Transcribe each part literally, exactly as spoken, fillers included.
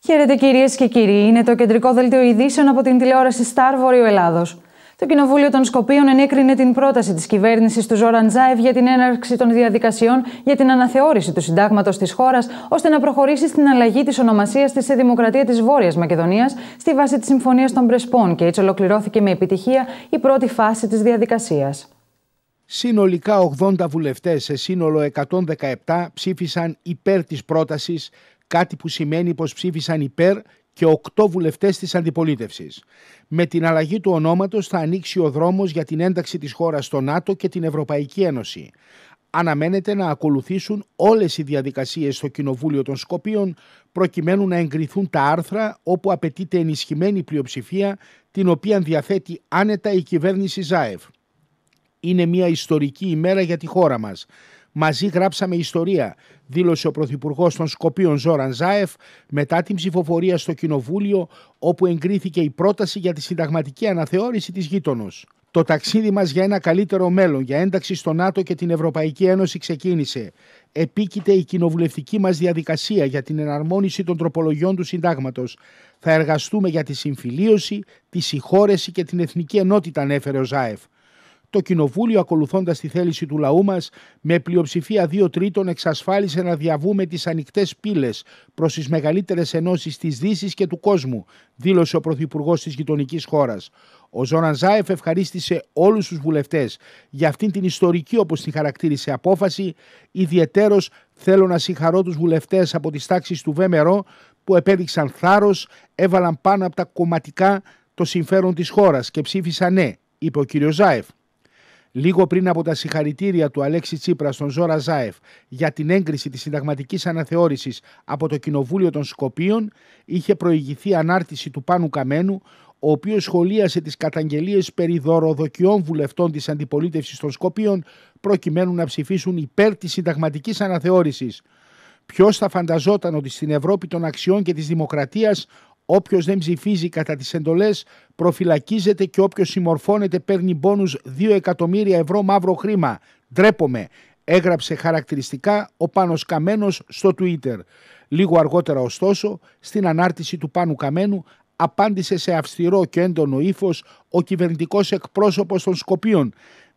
Χαίρετε κυρίες και κύριοι, είναι το κεντρικό δελτίο ειδήσεων από την τηλεόραση Σταρ Βορείου Ελλάδος. Το Κοινοβούλιο των Σκοπίων ενέκρινε την πρόταση της κυβέρνησης του Ζόραν Ζάεφ για την έναρξη των διαδικασιών για την αναθεώρηση του συντάγματος της χώρας, ώστε να προχωρήσει στην αλλαγή της ονομασίας της σε Δημοκρατία της Βόρειας Μακεδονίας στη βάση της Συμφωνίας των Πρεσπών, και έτσι ολοκληρώθηκε με επιτυχία η πρώτη φάση της διαδικασίας. Συνολικά ογδόντα βουλευτές σε σύνολο εκατόν δεκαεπτά ψήφισαν υπέρ της πρότασης, κάτι που σημαίνει πως ψήφισαν υπέρ και οκτώ βουλευτές της αντιπολίτευσης. Με την αλλαγή του ονόματος θα ανοίξει ο δρόμος για την ένταξη της χώρας στο ΝΑΤΟ και την Ευρωπαϊκή Ένωση. Αναμένεται να ακολουθήσουν όλες οι διαδικασίες στο Κοινοβούλιο των Σκοπίων προκειμένου να εγκριθούν τα άρθρα όπου απαιτείται ενισχυμένη πλειοψηφία, την οποία διαθέτει άνετα η κυβέρνηση Ζάεφ. Είναι μια ιστορική ημέρα για τη χώρα μας. Μαζί γράψαμε ιστορία, δήλωσε ο Πρωθυπουργός των Σκοπίων Ζόραν Ζάεφ μετά την ψηφοφορία στο Κοινοβούλιο, όπου εγκρίθηκε η πρόταση για τη συνταγματική αναθεώρηση της γείτονος. Το ταξίδι μας για ένα καλύτερο μέλλον, για ένταξη στο ΝΑΤΟ και την Ευρωπαϊκή Ένωση ξεκίνησε. Επίκειται η κοινοβουλευτική μας διαδικασία για την εναρμόνιση των τροπολογιών του συντάγματος. Θα εργαστούμε για τη συμφιλίωση, τη συγχώρεση και την εθνική ενότητα, ανέφερε ο Ζάεφ. Το Κοινοβούλιο, ακολουθώντας τη θέληση του λαού μας, με πλειοψηφία δύο τρίτων εξασφάλισε να διαβούμε τις ανοιχτές πύλες προς τις μεγαλύτερες ενώσεις της Δύσης και του κόσμου, δήλωσε ο Πρωθυπουργός της γειτονικής χώρας. Ο Ζόραν Ζάεφ ευχαρίστησε όλους τους βουλευτές για αυτήν την ιστορική, όπως την χαρακτήρισε, απόφαση. Ιδιαιτέρως θέλω να συγχαρώ τους βουλευτές από τις τάξεις του ΒΜΡΟ που επέδειξαν θάρρος, έβαλαν πάνω από τα κομματικά το συμφέρον της χώρας και ψήφισαν ναι, είπε ο κ. Ζάεφ. Λίγο πριν από τα συγχαρητήρια του Αλέξη Τσίπρα στον Ζόρα Ζάεφ για την έγκριση της συνταγματικής αναθεώρησης από το Κοινοβούλιο των Σκοπίων, είχε προηγηθεί ανάρτηση του Πάνου Καμένου, ο οποίος σχολίασε τις καταγγελίες περί δωροδοκιών βουλευτών της αντιπολίτευσης των Σκοπίων προκειμένου να ψηφίσουν υπέρ της συνταγματικής αναθεώρησης. Ποιος θα φανταζόταν ότι στην Ευρώπη των αξιών και της δημοκρατίας όποιος δεν ψηφίζει κατά τις εντολές προφυλακίζεται και όποιος συμμορφώνεται παίρνει μπόνους δύο εκατομμύρια ευρώ μαύρο χρήμα. Ντρέπομαι, έγραψε χαρακτηριστικά ο Πάνος Καμένος στο Twitter. Λίγο αργότερα ωστόσο, στην ανάρτηση του Πάνου Καμένου, απάντησε σε αυστηρό και έντονο ύφος ο κυβερνητικός εκπρόσωπος των Σκοπίων,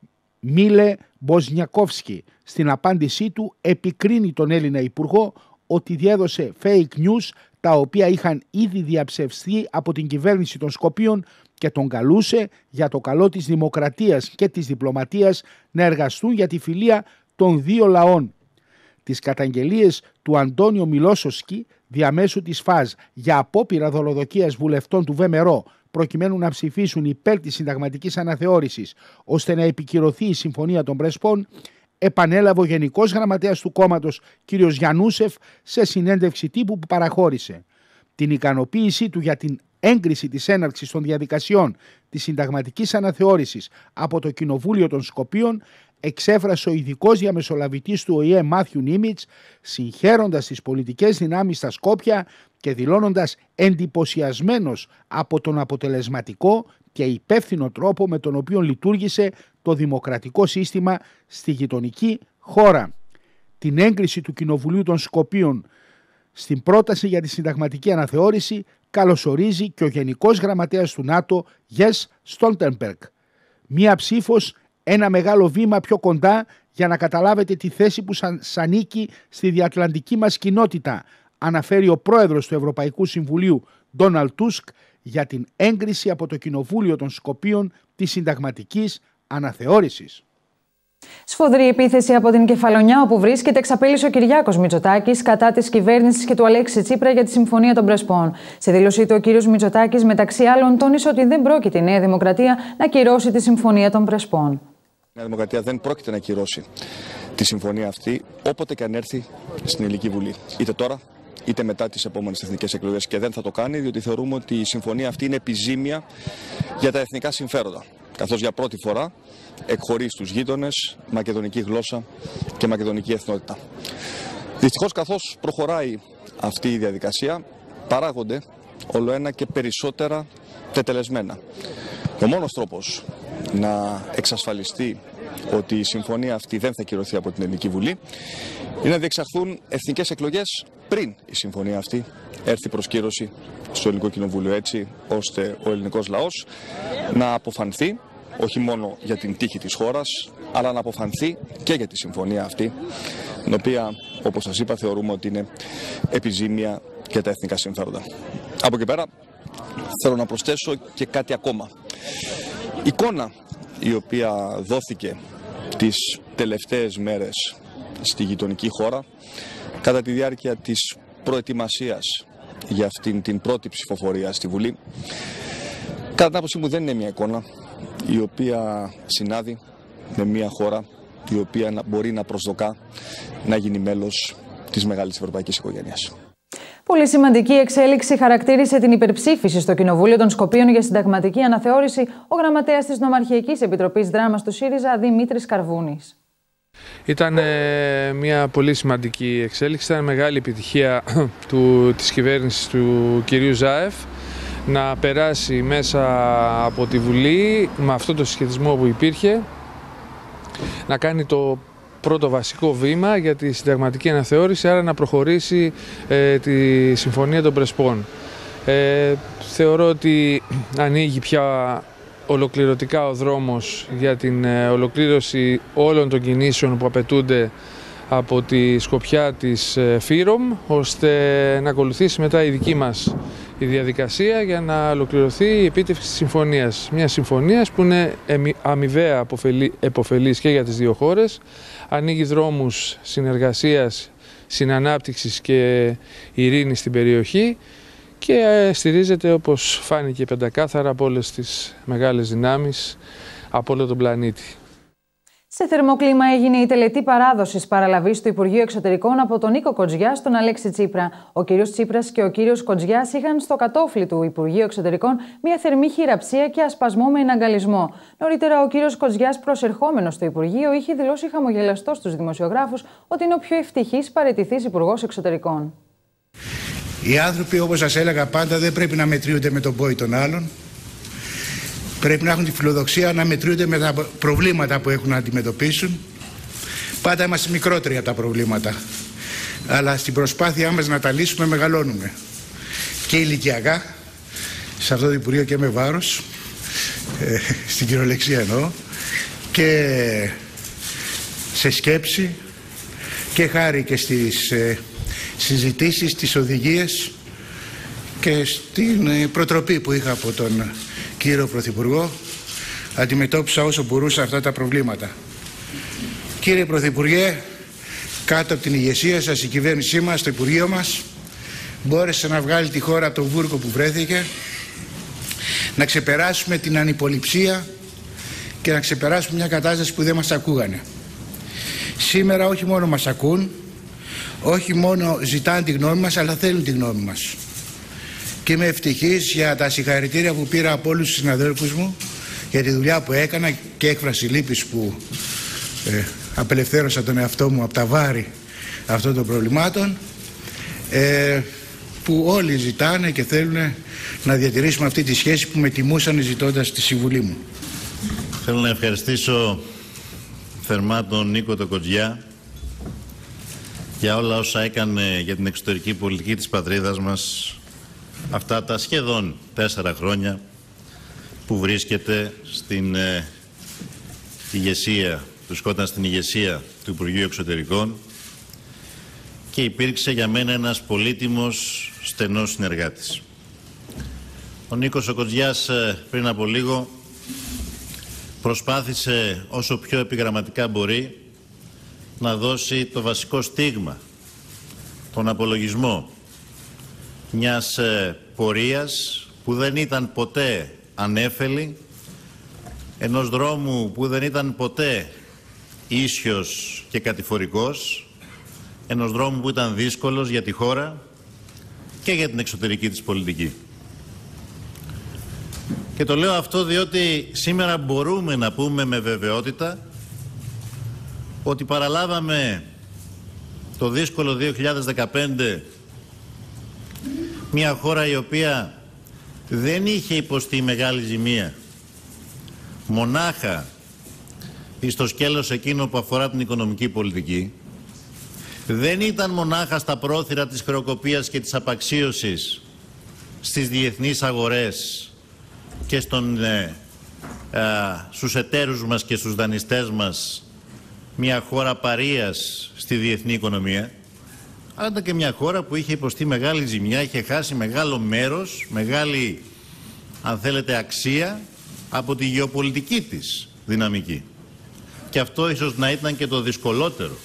Μίλε Μποζνιακόφσκι. Στην απάντησή του επικρίνει τον Έλληνα Υπουργό ότι διέδωσε fake news, τα οποία είχαν ήδη διαψευστεί από την κυβέρνηση των Σκοπίων, και τον καλούσε για το καλό της δημοκρατίας και της διπλωματίας να εργαστούν για τη φιλία των δύο λαών. Τις καταγγελίες του Αντώνιο Μιλόσοσκι διαμέσου της ΦΑΖ για απόπειρα δωροδοκίας βουλευτών του ΒΜΡΟ προκειμένου να ψηφίσουν υπέρ της συνταγματικής αναθεώρησης ώστε να επικυρωθεί η Συμφωνία των Πρεσπών, επανέλαβε ο Γενικός Γραμματέας του κόμματος κ. Γιαννούσεφ σε συνέντευξη τύπου που παραχώρησε. Την ικανοποίησή του για την έγκριση της έναρξης των διαδικασιών της συνταγματικής αναθεώρησης από το Κοινοβούλιο των Σκοπίων εξέφρασε ο ειδικός διαμεσολαβητής του Ο Η Ε Μάθιου Νίμιτς, συγχαίροντας τις πολιτικές δυνάμεις στα Σκόπια και δηλώνοντας εντυπωσιασμένος από τον αποτελεσματικό και υπεύθυνο τρόπο με τον οποίο λειτουργήσε το δημοκρατικό σύστημα στη γειτονική χώρα. Την έγκριση του Κοινοβουλίου των Σκοπίων στην πρόταση για τη συνταγματική αναθεώρηση καλωσορίζει και ο Γενικός Γραμματέας του ΝΑΤΟ, Γιένς Στόλτενμπεργκ. Μία ψήφος, ένα μεγάλο βήμα πιο κοντά για να καταλάβετε τη θέση που σας ανήκει στη διατλαντική μας κοινότητα, αναφέρει ο πρόεδρος του Ευρωπαϊκού Συμβουλίου, Ντόναλντ Τούσκ, για την έγκριση από το Κοινοβούλιο των Σκοπίων της συνταγματικής αναθεώρησης. Σφοδρή επίθεση από την Κεφαλονιά, όπου βρίσκεται, εξαπέλυσε ο Κυριάκος Μητσοτάκης κατά της κυβέρνησης και του Αλέξη Τσίπρα για τη Συμφωνία των Πρεσπών. Σε δήλωσή του, ο κύριος Μητσοτάκης, μεταξύ άλλων, τόνισε ότι δεν πρόκειται η Νέα Δημοκρατία να κυρώσει τη Συμφωνία των Πρεσπών. Η Νέα Δημοκρατία δεν πρόκειται να κυρώσει τη συμφωνία αυτή όποτε και αν έρθει στην Ελληνική Βουλή. Είτε τώρα, είτε μετά τις επόμενες εθνικές εκλογές. Και δεν θα το κάνει, διότι θεωρούμε ότι η συμφωνία αυτή είναι επιζήμια για τα εθνικά συμφέροντα. Καθώς για πρώτη φορά εκχωρεί στους γείτονες μακεδονική γλώσσα και μακεδονική εθνότητα. Δυστυχώς, καθώς προχωράει αυτή η διαδικασία, παράγονται ολοένα και περισσότερα τετελεσμένα. Ο μόνος τρόπος να εξασφαλιστεί ότι η συμφωνία αυτή δεν θα κυρωθεί από την Ελληνική Βουλή είναι να διεξαχθούν εθνικές εκλογές πριν η συμφωνία αυτή έρθει προς κύρωση στο Ελληνικό Κοινοβούλιο, έτσι ώστε ο ελληνικός λαός να αποφανθεί όχι μόνο για την τύχη της χώρας, αλλά να αποφανθεί και για τη συμφωνία αυτή, την οποία, όπως σας είπα, θεωρούμε ότι είναι επιζήμια για τα εθνικά συμφέροντα. Από εκεί πέρα θέλω να προσθέσω και κάτι ακόμα. Η εικόνα η οποία δόθηκε τις τελευταίες μέρες στη γειτονική χώρα κατά τη διάρκεια της προετοιμασίας για αυτήν την πρώτη ψηφοφορία στη Βουλή, κατά την άποψή μου δεν είναι μια εικόνα η οποία συνάδει με μια χώρα η οποία μπορεί να προσδοκά να γίνει μέλος της μεγάλης ευρωπαϊκής οικογένειας. Πολύ σημαντική εξέλιξη χαρακτήρισε την υπερψήφιση στο Κοινοβούλιο των Σκοπίων για συνταγματική αναθεώρηση ο γραμματέας της Νομαρχιακής Επιτροπής Δράμας του ΣΥΡΙΖΑ, Δημήτρης Καρβούνης. Ήταν ε, μια πολύ σημαντική εξέλιξη, ήταν μεγάλη επιτυχία του, της κυβέρνησης του κυρίου Ζάεφ να περάσει μέσα από τη Βουλή με αυτό το συσχετισμό που υπήρχε, να κάνει το πρώτο βασικό βήμα για τη συνταγματική αναθεώρηση, άρα να προχωρήσει ε, τη Συμφωνία των Πρεσπών. Ε, θεωρώ ότι ανοίγει πια ολοκληρωτικά ο δρόμος για την ε, ολοκλήρωση όλων των κινήσεων που απαιτούνται από τη σκοπιά της ε, ΦΥΡΟΜ, ώστε να ακολουθήσει μετά η δική μας η διαδικασία για να ολοκληρωθεί η επίτευξη της συμφωνίας. Μια συμφωνίας που είναι αμοιβαία επωφελής και για τις δύο χώρες, ανοίγει δρόμους συνεργασίας, συνανάπτυξης και ειρήνης στην περιοχή και στηρίζεται, όπως φάνηκε πεντακάθαρα, από όλες τις μεγάλες δυνάμεις από όλο τον πλανήτη. Σε θερμό κλίμα έγινε η τελετή παράδοσης παραλαβής του Υπουργείου Εξωτερικών από τον Νίκο Κοτζιά στον Αλέξη Τσίπρα. Ο κύριος Τσίπρας και ο κύριος Κοτζιάς είχαν στο κατόφλι του Υπουργείου Εξωτερικών μια θερμή χειραψία και ασπασμό με εναγκαλισμό. Νωρίτερα, ο κύριος Κοτζιάς, προσερχόμενος στο Υπουργείο, είχε δηλώσει χαμογελαστός στους δημοσιογράφους ότι είναι ο πιο ευτυχής παραιτηθής Υπουργός Εξωτερικών. Οι άνθρωποι, όπως σας έλεγα πάντα, δεν πρέπει να μετριούνται με τον πόη των άλλων. Πρέπει να έχουν τη φιλοδοξία να μετριούνται με τα προβλήματα που έχουν να αντιμετωπίσουν. Πάντα είμαστε μικρότεροι από τα προβλήματα. Αλλά στην προσπάθειά μας να τα λύσουμε μεγαλώνουμε. Και ηλικιακά, σε αυτό το Υπουργείο και με βάρος, ε, στην κυριολεξία εννοώ, και σε σκέψη και χάρη και στις ε, συζητήσεις, στις οδηγίες και στην ε, προτροπή που είχα από τον κύριο Πρωθυπουργό, αντιμετώπισα όσο μπορούσα αυτά τα προβλήματα. Κύριε Πρωθυπουργέ, κάτω από την ηγεσία σας, η κυβέρνησή μας, το Υπουργείο μας, μπόρεσε να βγάλει τη χώρα από τον βούρκο που βρέθηκε, να ξεπεράσουμε την ανυποληψία και να ξεπεράσουμε μια κατάσταση που δεν μας ακούγανε. Σήμερα όχι μόνο μας ακούν, όχι μόνο ζητάνε τη γνώμη μας, αλλά θέλουν τη γνώμη μας. Και είμαι ευτυχής για τα συγχαρητήρια που πήρα από όλους τους συναδέλφους μου για τη δουλειά που έκανα και έκφραση λύπης που ε, απελευθέρωσα τον εαυτό μου από τα βάρη αυτών των προβλημάτων, ε, που όλοι ζητάνε και θέλουν να διατηρήσουμε αυτή τη σχέση που με τιμούσαν ζητώντας τη συμβουλή μου. Θέλω να ευχαριστήσω θερμά τον Νίκο τον Κοτζιά για όλα όσα έκανε για την εξωτερική πολιτική της πατρίδας μας αυτά τα σχεδόν τέσσερα χρόνια που βρίσκεται στην ε, ηγεσία, βρισκόταν στην ηγεσία του Υπουργείου Εξωτερικών και υπήρξε για μένα ένας πολύτιμος στενός συνεργάτης. Ο Νίκος ο Κοτζιάς ε, πριν από λίγο προσπάθησε όσο πιο επιγραμματικά μπορεί να δώσει το βασικό στίγμα, τον απολογισμό μιας ε, πορείας που δεν ήταν ποτέ ανέφελη, ενός δρόμου που δεν ήταν ποτέ ίσιος και κατηφορικός, ενός δρόμου που ήταν δύσκολος για τη χώρα και για την εξωτερική της πολιτική. Και το λέω αυτό διότι σήμερα μπορούμε να πούμε με βεβαιότητα ότι παραλάβαμε το δύσκολο δύο χιλιάδες δεκαπέντε μια χώρα η οποία δεν είχε υποστεί μεγάλη ζημία μονάχα στο σκέλος εκείνο που αφορά την οικονομική πολιτική, δεν ήταν μονάχα στα πρόθυρα της χρεοκοπίας και της απαξίωσης στις διεθνείς αγορές και στον, ε, ε, στους εταίρους μας και στους δανειστές μας μια χώρα παρείας στη διεθνή οικονομία, αλλά ήταν και μια χώρα που είχε υποστεί μεγάλη ζημιά, είχε χάσει μεγάλο μέρος, μεγάλη, αν θέλετε, αξία από τη γεωπολιτική της δυναμική. Και αυτό ίσως να ήταν και το δυσκολότερο,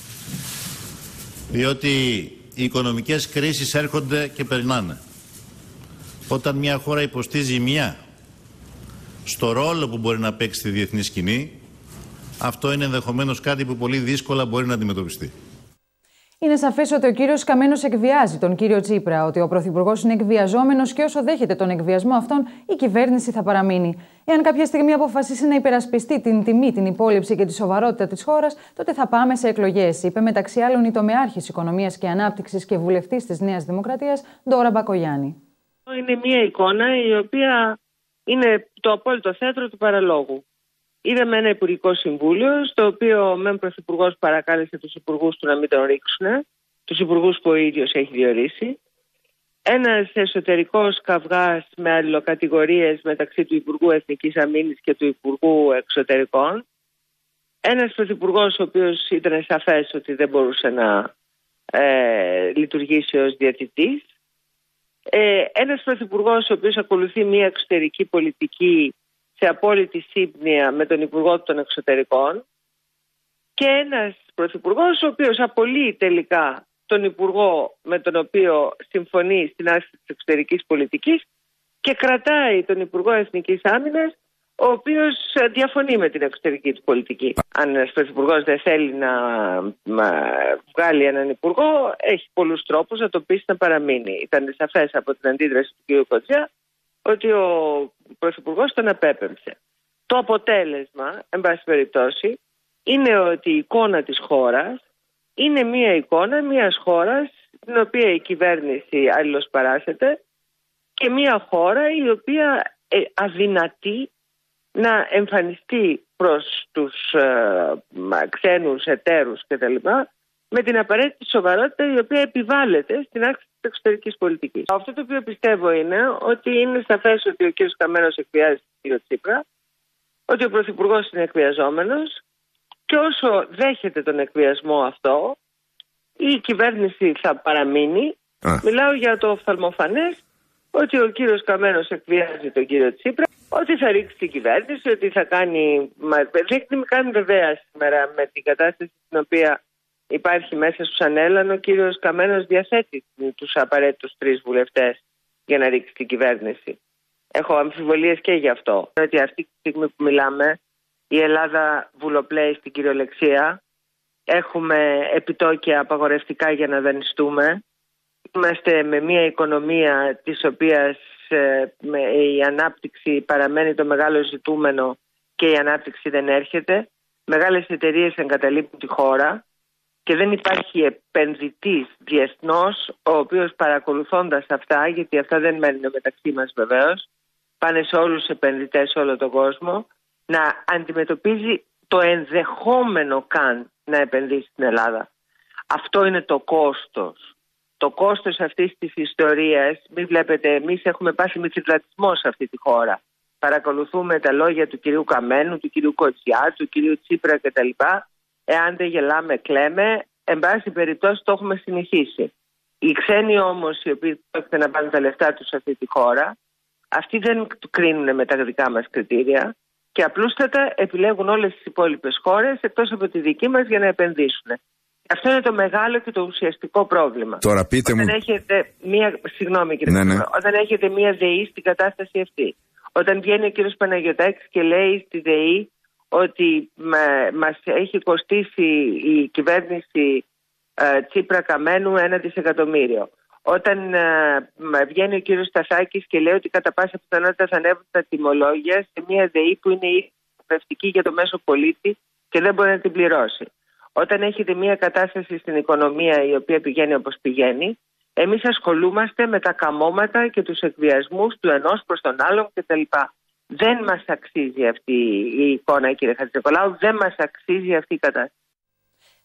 διότι οι οικονομικές κρίσεις έρχονται και περνάνε. Όταν μια χώρα υποστεί ζημιά στο ρόλο που μπορεί να παίξει στη διεθνή σκηνή, αυτό είναι ενδεχομένως κάτι που πολύ δύσκολα μπορεί να αντιμετωπιστεί. Είναι σαφές ότι ο κύριος Καμένος εκβιάζει τον κύριο Τσίπρα, ότι ο πρωθυπουργός είναι εκβιαζόμενος και όσο δέχεται τον εκβιασμό αυτόν, η κυβέρνηση θα παραμείνει. Εάν κάποια στιγμή αποφασίσει να υπερασπιστεί την τιμή, την υπόλοιψη και τη σοβαρότητα της χώρας, τότε θα πάμε σε εκλογές, είπε μεταξύ άλλων η τομεάρχης Οικονομίας και Ανάπτυξης και βουλευτής της Νέας Δημοκρατίας, Ντόρα Μπακογιάννη. Είναι μια εικόνα η οποία είναι το απόλυτο θέατρο του παραλόγου. Είδαμε ένα Υπουργικό Συμβούλιο, στο οποίο ο μεν Πρωθυπουργός παρακάλεσε τους υπουργούς του να μην τον ρίξουν, τους υπουργούς που ο ίδιος έχει διορίσει. Ένας εσωτερικός καυγάς με αλληλοκατηγορίες μεταξύ του Υπουργού Εθνικής Αμήνης και του Υπουργού Εξωτερικών. Ένας Πρωθυπουργός ο οποίος ήταν σαφές ότι δεν μπορούσε να ε, λειτουργήσει ως διαιτητής. Ε, ένας Πρωθυπουργός ο οποίος ακολουθεί μια εξωτερική πολιτική σε απόλυτη σύμπνοια με τον Υπουργό των Εξωτερικών και ένας Πρωθυπουργός ο οποίος απολύει τελικά τον Υπουργό με τον οποίο συμφωνεί στην άσκηση της εξωτερικής πολιτικής και κρατάει τον Υπουργό Εθνικής Άμυνας, ο οποίος διαφωνεί με την εξωτερική του πολιτική. Αν ένας Πρωθυπουργός δεν θέλει να βγάλει έναν Υπουργό, έχει πολλούς τρόπους να το πείσει να παραμείνει. Ήταν σαφές από την αντίδραση του κ. Κοντζιά ότι ο Πρωθυπουργός τον απέπεμψε. Το αποτέλεσμα, εν πάση περιπτώσει, είναι ότι η εικόνα της χώρας είναι μία εικόνα μιας χώρας την οποία η κυβέρνηση αλληλοσπαράσεται και μία χώρα η οποία ε, αδυνατεί να εμφανιστεί προς τους ε, ξένους εταίρους κτλ. Με την απαραίτητη σοβαρότητα η οποία επιβάλλεται στην άσκηση της εξωτερικής πολιτικής. Αυτό το οποίο πιστεύω είναι ότι είναι σαφές ότι ο κ. Καμένος εκβιάζει τον κ. Τσίπρα, ότι ο Πρωθυπουργός είναι εκβιαζόμενος και όσο δέχεται τον εκβιασμό αυτό, η κυβέρνηση θα παραμείνει. Α. Μιλάω για το οφθαλμοφανές ότι ο κύριος Καμένος εκβιάζει τον κύριο Τσίπρα, ότι θα ρίξει την κυβέρνηση, ότι θα κάνει... Δεν κάνει βεβαία σήμερα με την κατάσταση στην οποία υπάρχει μέσα στους ανέλαν. Ο κύριος Καμένος διαθέτει τους απαραίτητους τρεις βουλευτές για να ρίξει την κυβέρνηση. Έχω αμφιβολίες και γι' αυτό. Ότι αυτή τη στιγμή που μιλάμε, η Ελλάδα βουλοπλέει στην κυριολεξία. Έχουμε επιτόκια απαγορευτικά για να δανειστούμε. Είμαστε με μια οικονομία της οποίας ε, με, η ανάπτυξη παραμένει το μεγάλο ζητούμενο και η ανάπτυξη δεν έρχεται. Μεγάλες εταιρείες εγκαταλείπουν τη χώρα και δεν υπάρχει επενδυτής διεθνώς ο οποίος παρακολουθώντας αυτά, γιατί αυτά δεν μένουν μεταξύ μας βεβαίως, πάνε σε όλους τους επενδυτές σε όλο τον κόσμο, να αντιμετωπίζει το ενδεχόμενο καν να επενδύσει στην Ελλάδα. Αυτό είναι το κόστος. Το κόστος αυτής της ιστορίας, μην βλέπετε, εμείς έχουμε πάσει μυθικλατισμό σε αυτή τη χώρα. Παρακολουθούμε τα λόγια του κυρίου Καμένου, του κυρίου Κοτσιά, του κυρίου Τσίπρα κτλ. Εάν δεν γελάμε, κλαίμε. Εν πάση περιπτώσει το έχουμε συνηθίσει. Οι ξένοι όμως, οι οποίοι πρόκειται να πάνε τα λεφτά τους σε αυτή τη χώρα, αυτοί δεν κρίνουν με τα δικά μας κριτήρια και απλούστατα επιλέγουν όλες τις υπόλοιπες χώρες εκτός από τη δική μας για να επενδύσουν. Αυτό είναι το μεγάλο και το ουσιαστικό πρόβλημα. Τώρα πείτε όταν μου... έχετε μία... Συγγνώμη κύριε, ναι, ναι. Όταν έχετε μία ΔΕΗ στην κατάσταση αυτή, όταν βγαίνει ο κύριος Παναγιωτάκης και λέει στη ΔΕΗ ότι μα, μας έχει κοστίσει η κυβέρνηση ε, Τσίπρα Καμένου ένα δισεκατομμύριο. Όταν ε, βγαίνει ο κύριος Σταθάκης και λέει ότι κατά πάσα πιθανότητα θα ανέβουν τα τιμολόγια σε μια ΔΕΗ που είναι υπεύθυνη για το μέσο πολίτη και δεν μπορεί να την πληρώσει. Όταν έχετε μια κατάσταση στην οικονομία η οποία πηγαίνει όπως πηγαίνει, εμείς ασχολούμαστε με τα καμώματα και τους εκβιασμούς του ενός προς τον άλλον κτλ. Δεν μας αξίζει αυτή η εικόνα, κύριε Χατζηνικολάου, δεν μας αξίζει αυτή η κατάσταση.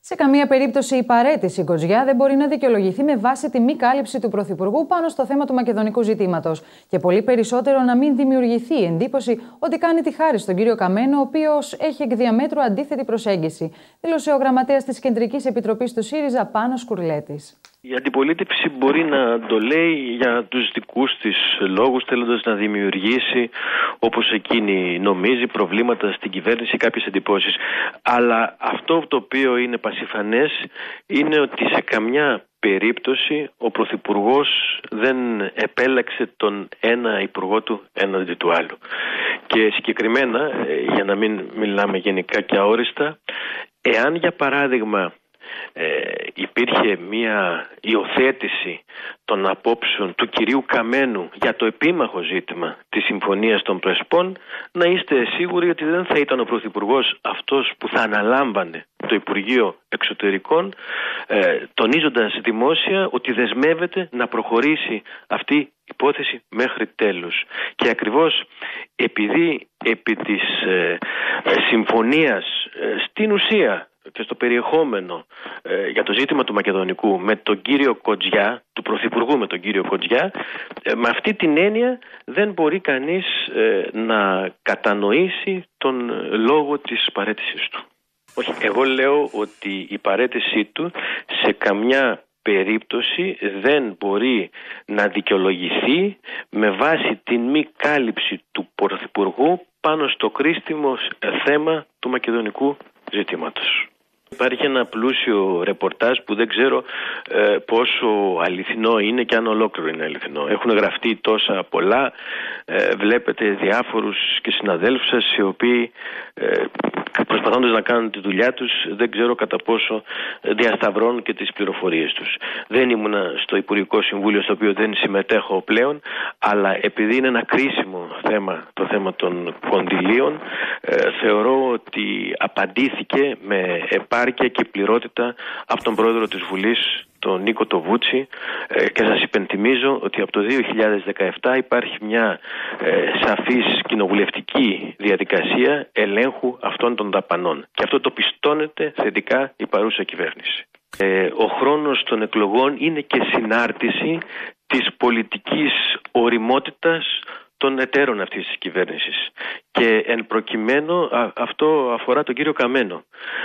Σε καμία περίπτωση η παραίτηση Κοτζιά δεν μπορεί να δικαιολογηθεί με βάση τη μη κάλυψη του Πρωθυπουργού πάνω στο θέμα του μακεδονικού ζητήματος. Και πολύ περισσότερο να μην δημιουργηθεί η εντύπωση ότι κάνει τη χάρη στον κύριο Καμένο, ο οποίος έχει εκ διαμέτρου αντίθετη προσέγγιση, δήλωσε ο γραμματέας της Κεντρικής Επιτροπής του ΣΥΡΙΖΑ Πάνος Κουρλέτης. Η αντιπολίτευση μπορεί να το λέει για τους δικούς της λόγους, θέλοντας να δημιουργήσει, όπως εκείνη νομίζει, προβλήματα στην κυβέρνηση, κάποιες εντυπώσεις. Αλλά αυτό το οποίο είναι πασιφανές είναι ότι σε καμιά περίπτωση ο Πρωθυπουργός δεν επέλεξε τον ένα υπουργό του έναντι του άλλου. Και συγκεκριμένα, για να μην μιλάμε γενικά και αόριστα, εάν για παράδειγμα Ε, υπήρχε μια υιοθέτηση των απόψεων του κυρίου Καμένου για το επίμαχο ζήτημα της Συμφωνίας των Πρεσπών, να είστε σίγουροι ότι δεν θα ήταν ο Πρωθυπουργός αυτός που θα αναλάμβανε το Υπουργείο Εξωτερικών, ε, τονίζοντας δημόσια ότι δεσμεύεται να προχωρήσει αυτή η υπόθεση μέχρι τέλους. Και ακριβώς επειδή επί της ε, ε, συμφωνίας ε, στην ουσία και στο περιεχόμενο ε, για το ζήτημα του μακεδονικού με τον κύριο Κοτζιά, του Πρωθυπουργού με τον κύριο Κοτζιά, ε, με αυτή την έννοια δεν μπορεί κανείς ε, να κατανοήσει τον λόγο της παραίτησης του. Όχι, εγώ λέω ότι η παραίτησή του σε καμιά περίπτωση δεν μπορεί να δικαιολογηθεί με βάση την μη κάλυψη του Πρωθυπουργού πάνω στο κρίσιμο θέμα του μακεδονικού ζητήματος. Υπάρχει ένα πλούσιο ρεπορτάζ που δεν ξέρω ε, πόσο αληθινό είναι και αν ολόκληρο είναι αληθινό. Έχουν γραφτεί τόσα πολλά, ε, βλέπετε διάφορους και συναδέλφους σας οι οποίοι ε, προσπαθώντας να κάνουν τη δουλειά τους δεν ξέρω κατά πόσο διασταυρώνουν και τις πληροφορίες τους. Δεν ήμουνα στο Υπουργικό Συμβούλιο, στο οποίο δεν συμμετέχω πλέον, αλλά επειδή είναι ένα κρίσιμο θέμα, το θέμα των κονδυλίων, ε, θεωρώ ότι απαντήθηκε με επάρκεια και πληρότητα από τον πρόεδρο της Βουλής, τον Νίκο το Βούτσι, ε, και σας υπενθυμίζω ότι από το δύο χιλιάδες δεκαεπτά υπάρχει μια ε, σαφής κοινοβουλευτική διαδικασία ελέγχου αυτών των δαπανών. Και αυτό το πιστώνεται θετικά η παρούσα κυβέρνηση. Ε, ο χρόνος των εκλογών είναι και συνάρτηση της πολιτικής οριμότητας των εταίρων αυτής της κυβέρνησης. Και εν προκειμένου α, αυτό αφορά τον κύριο Καμένο.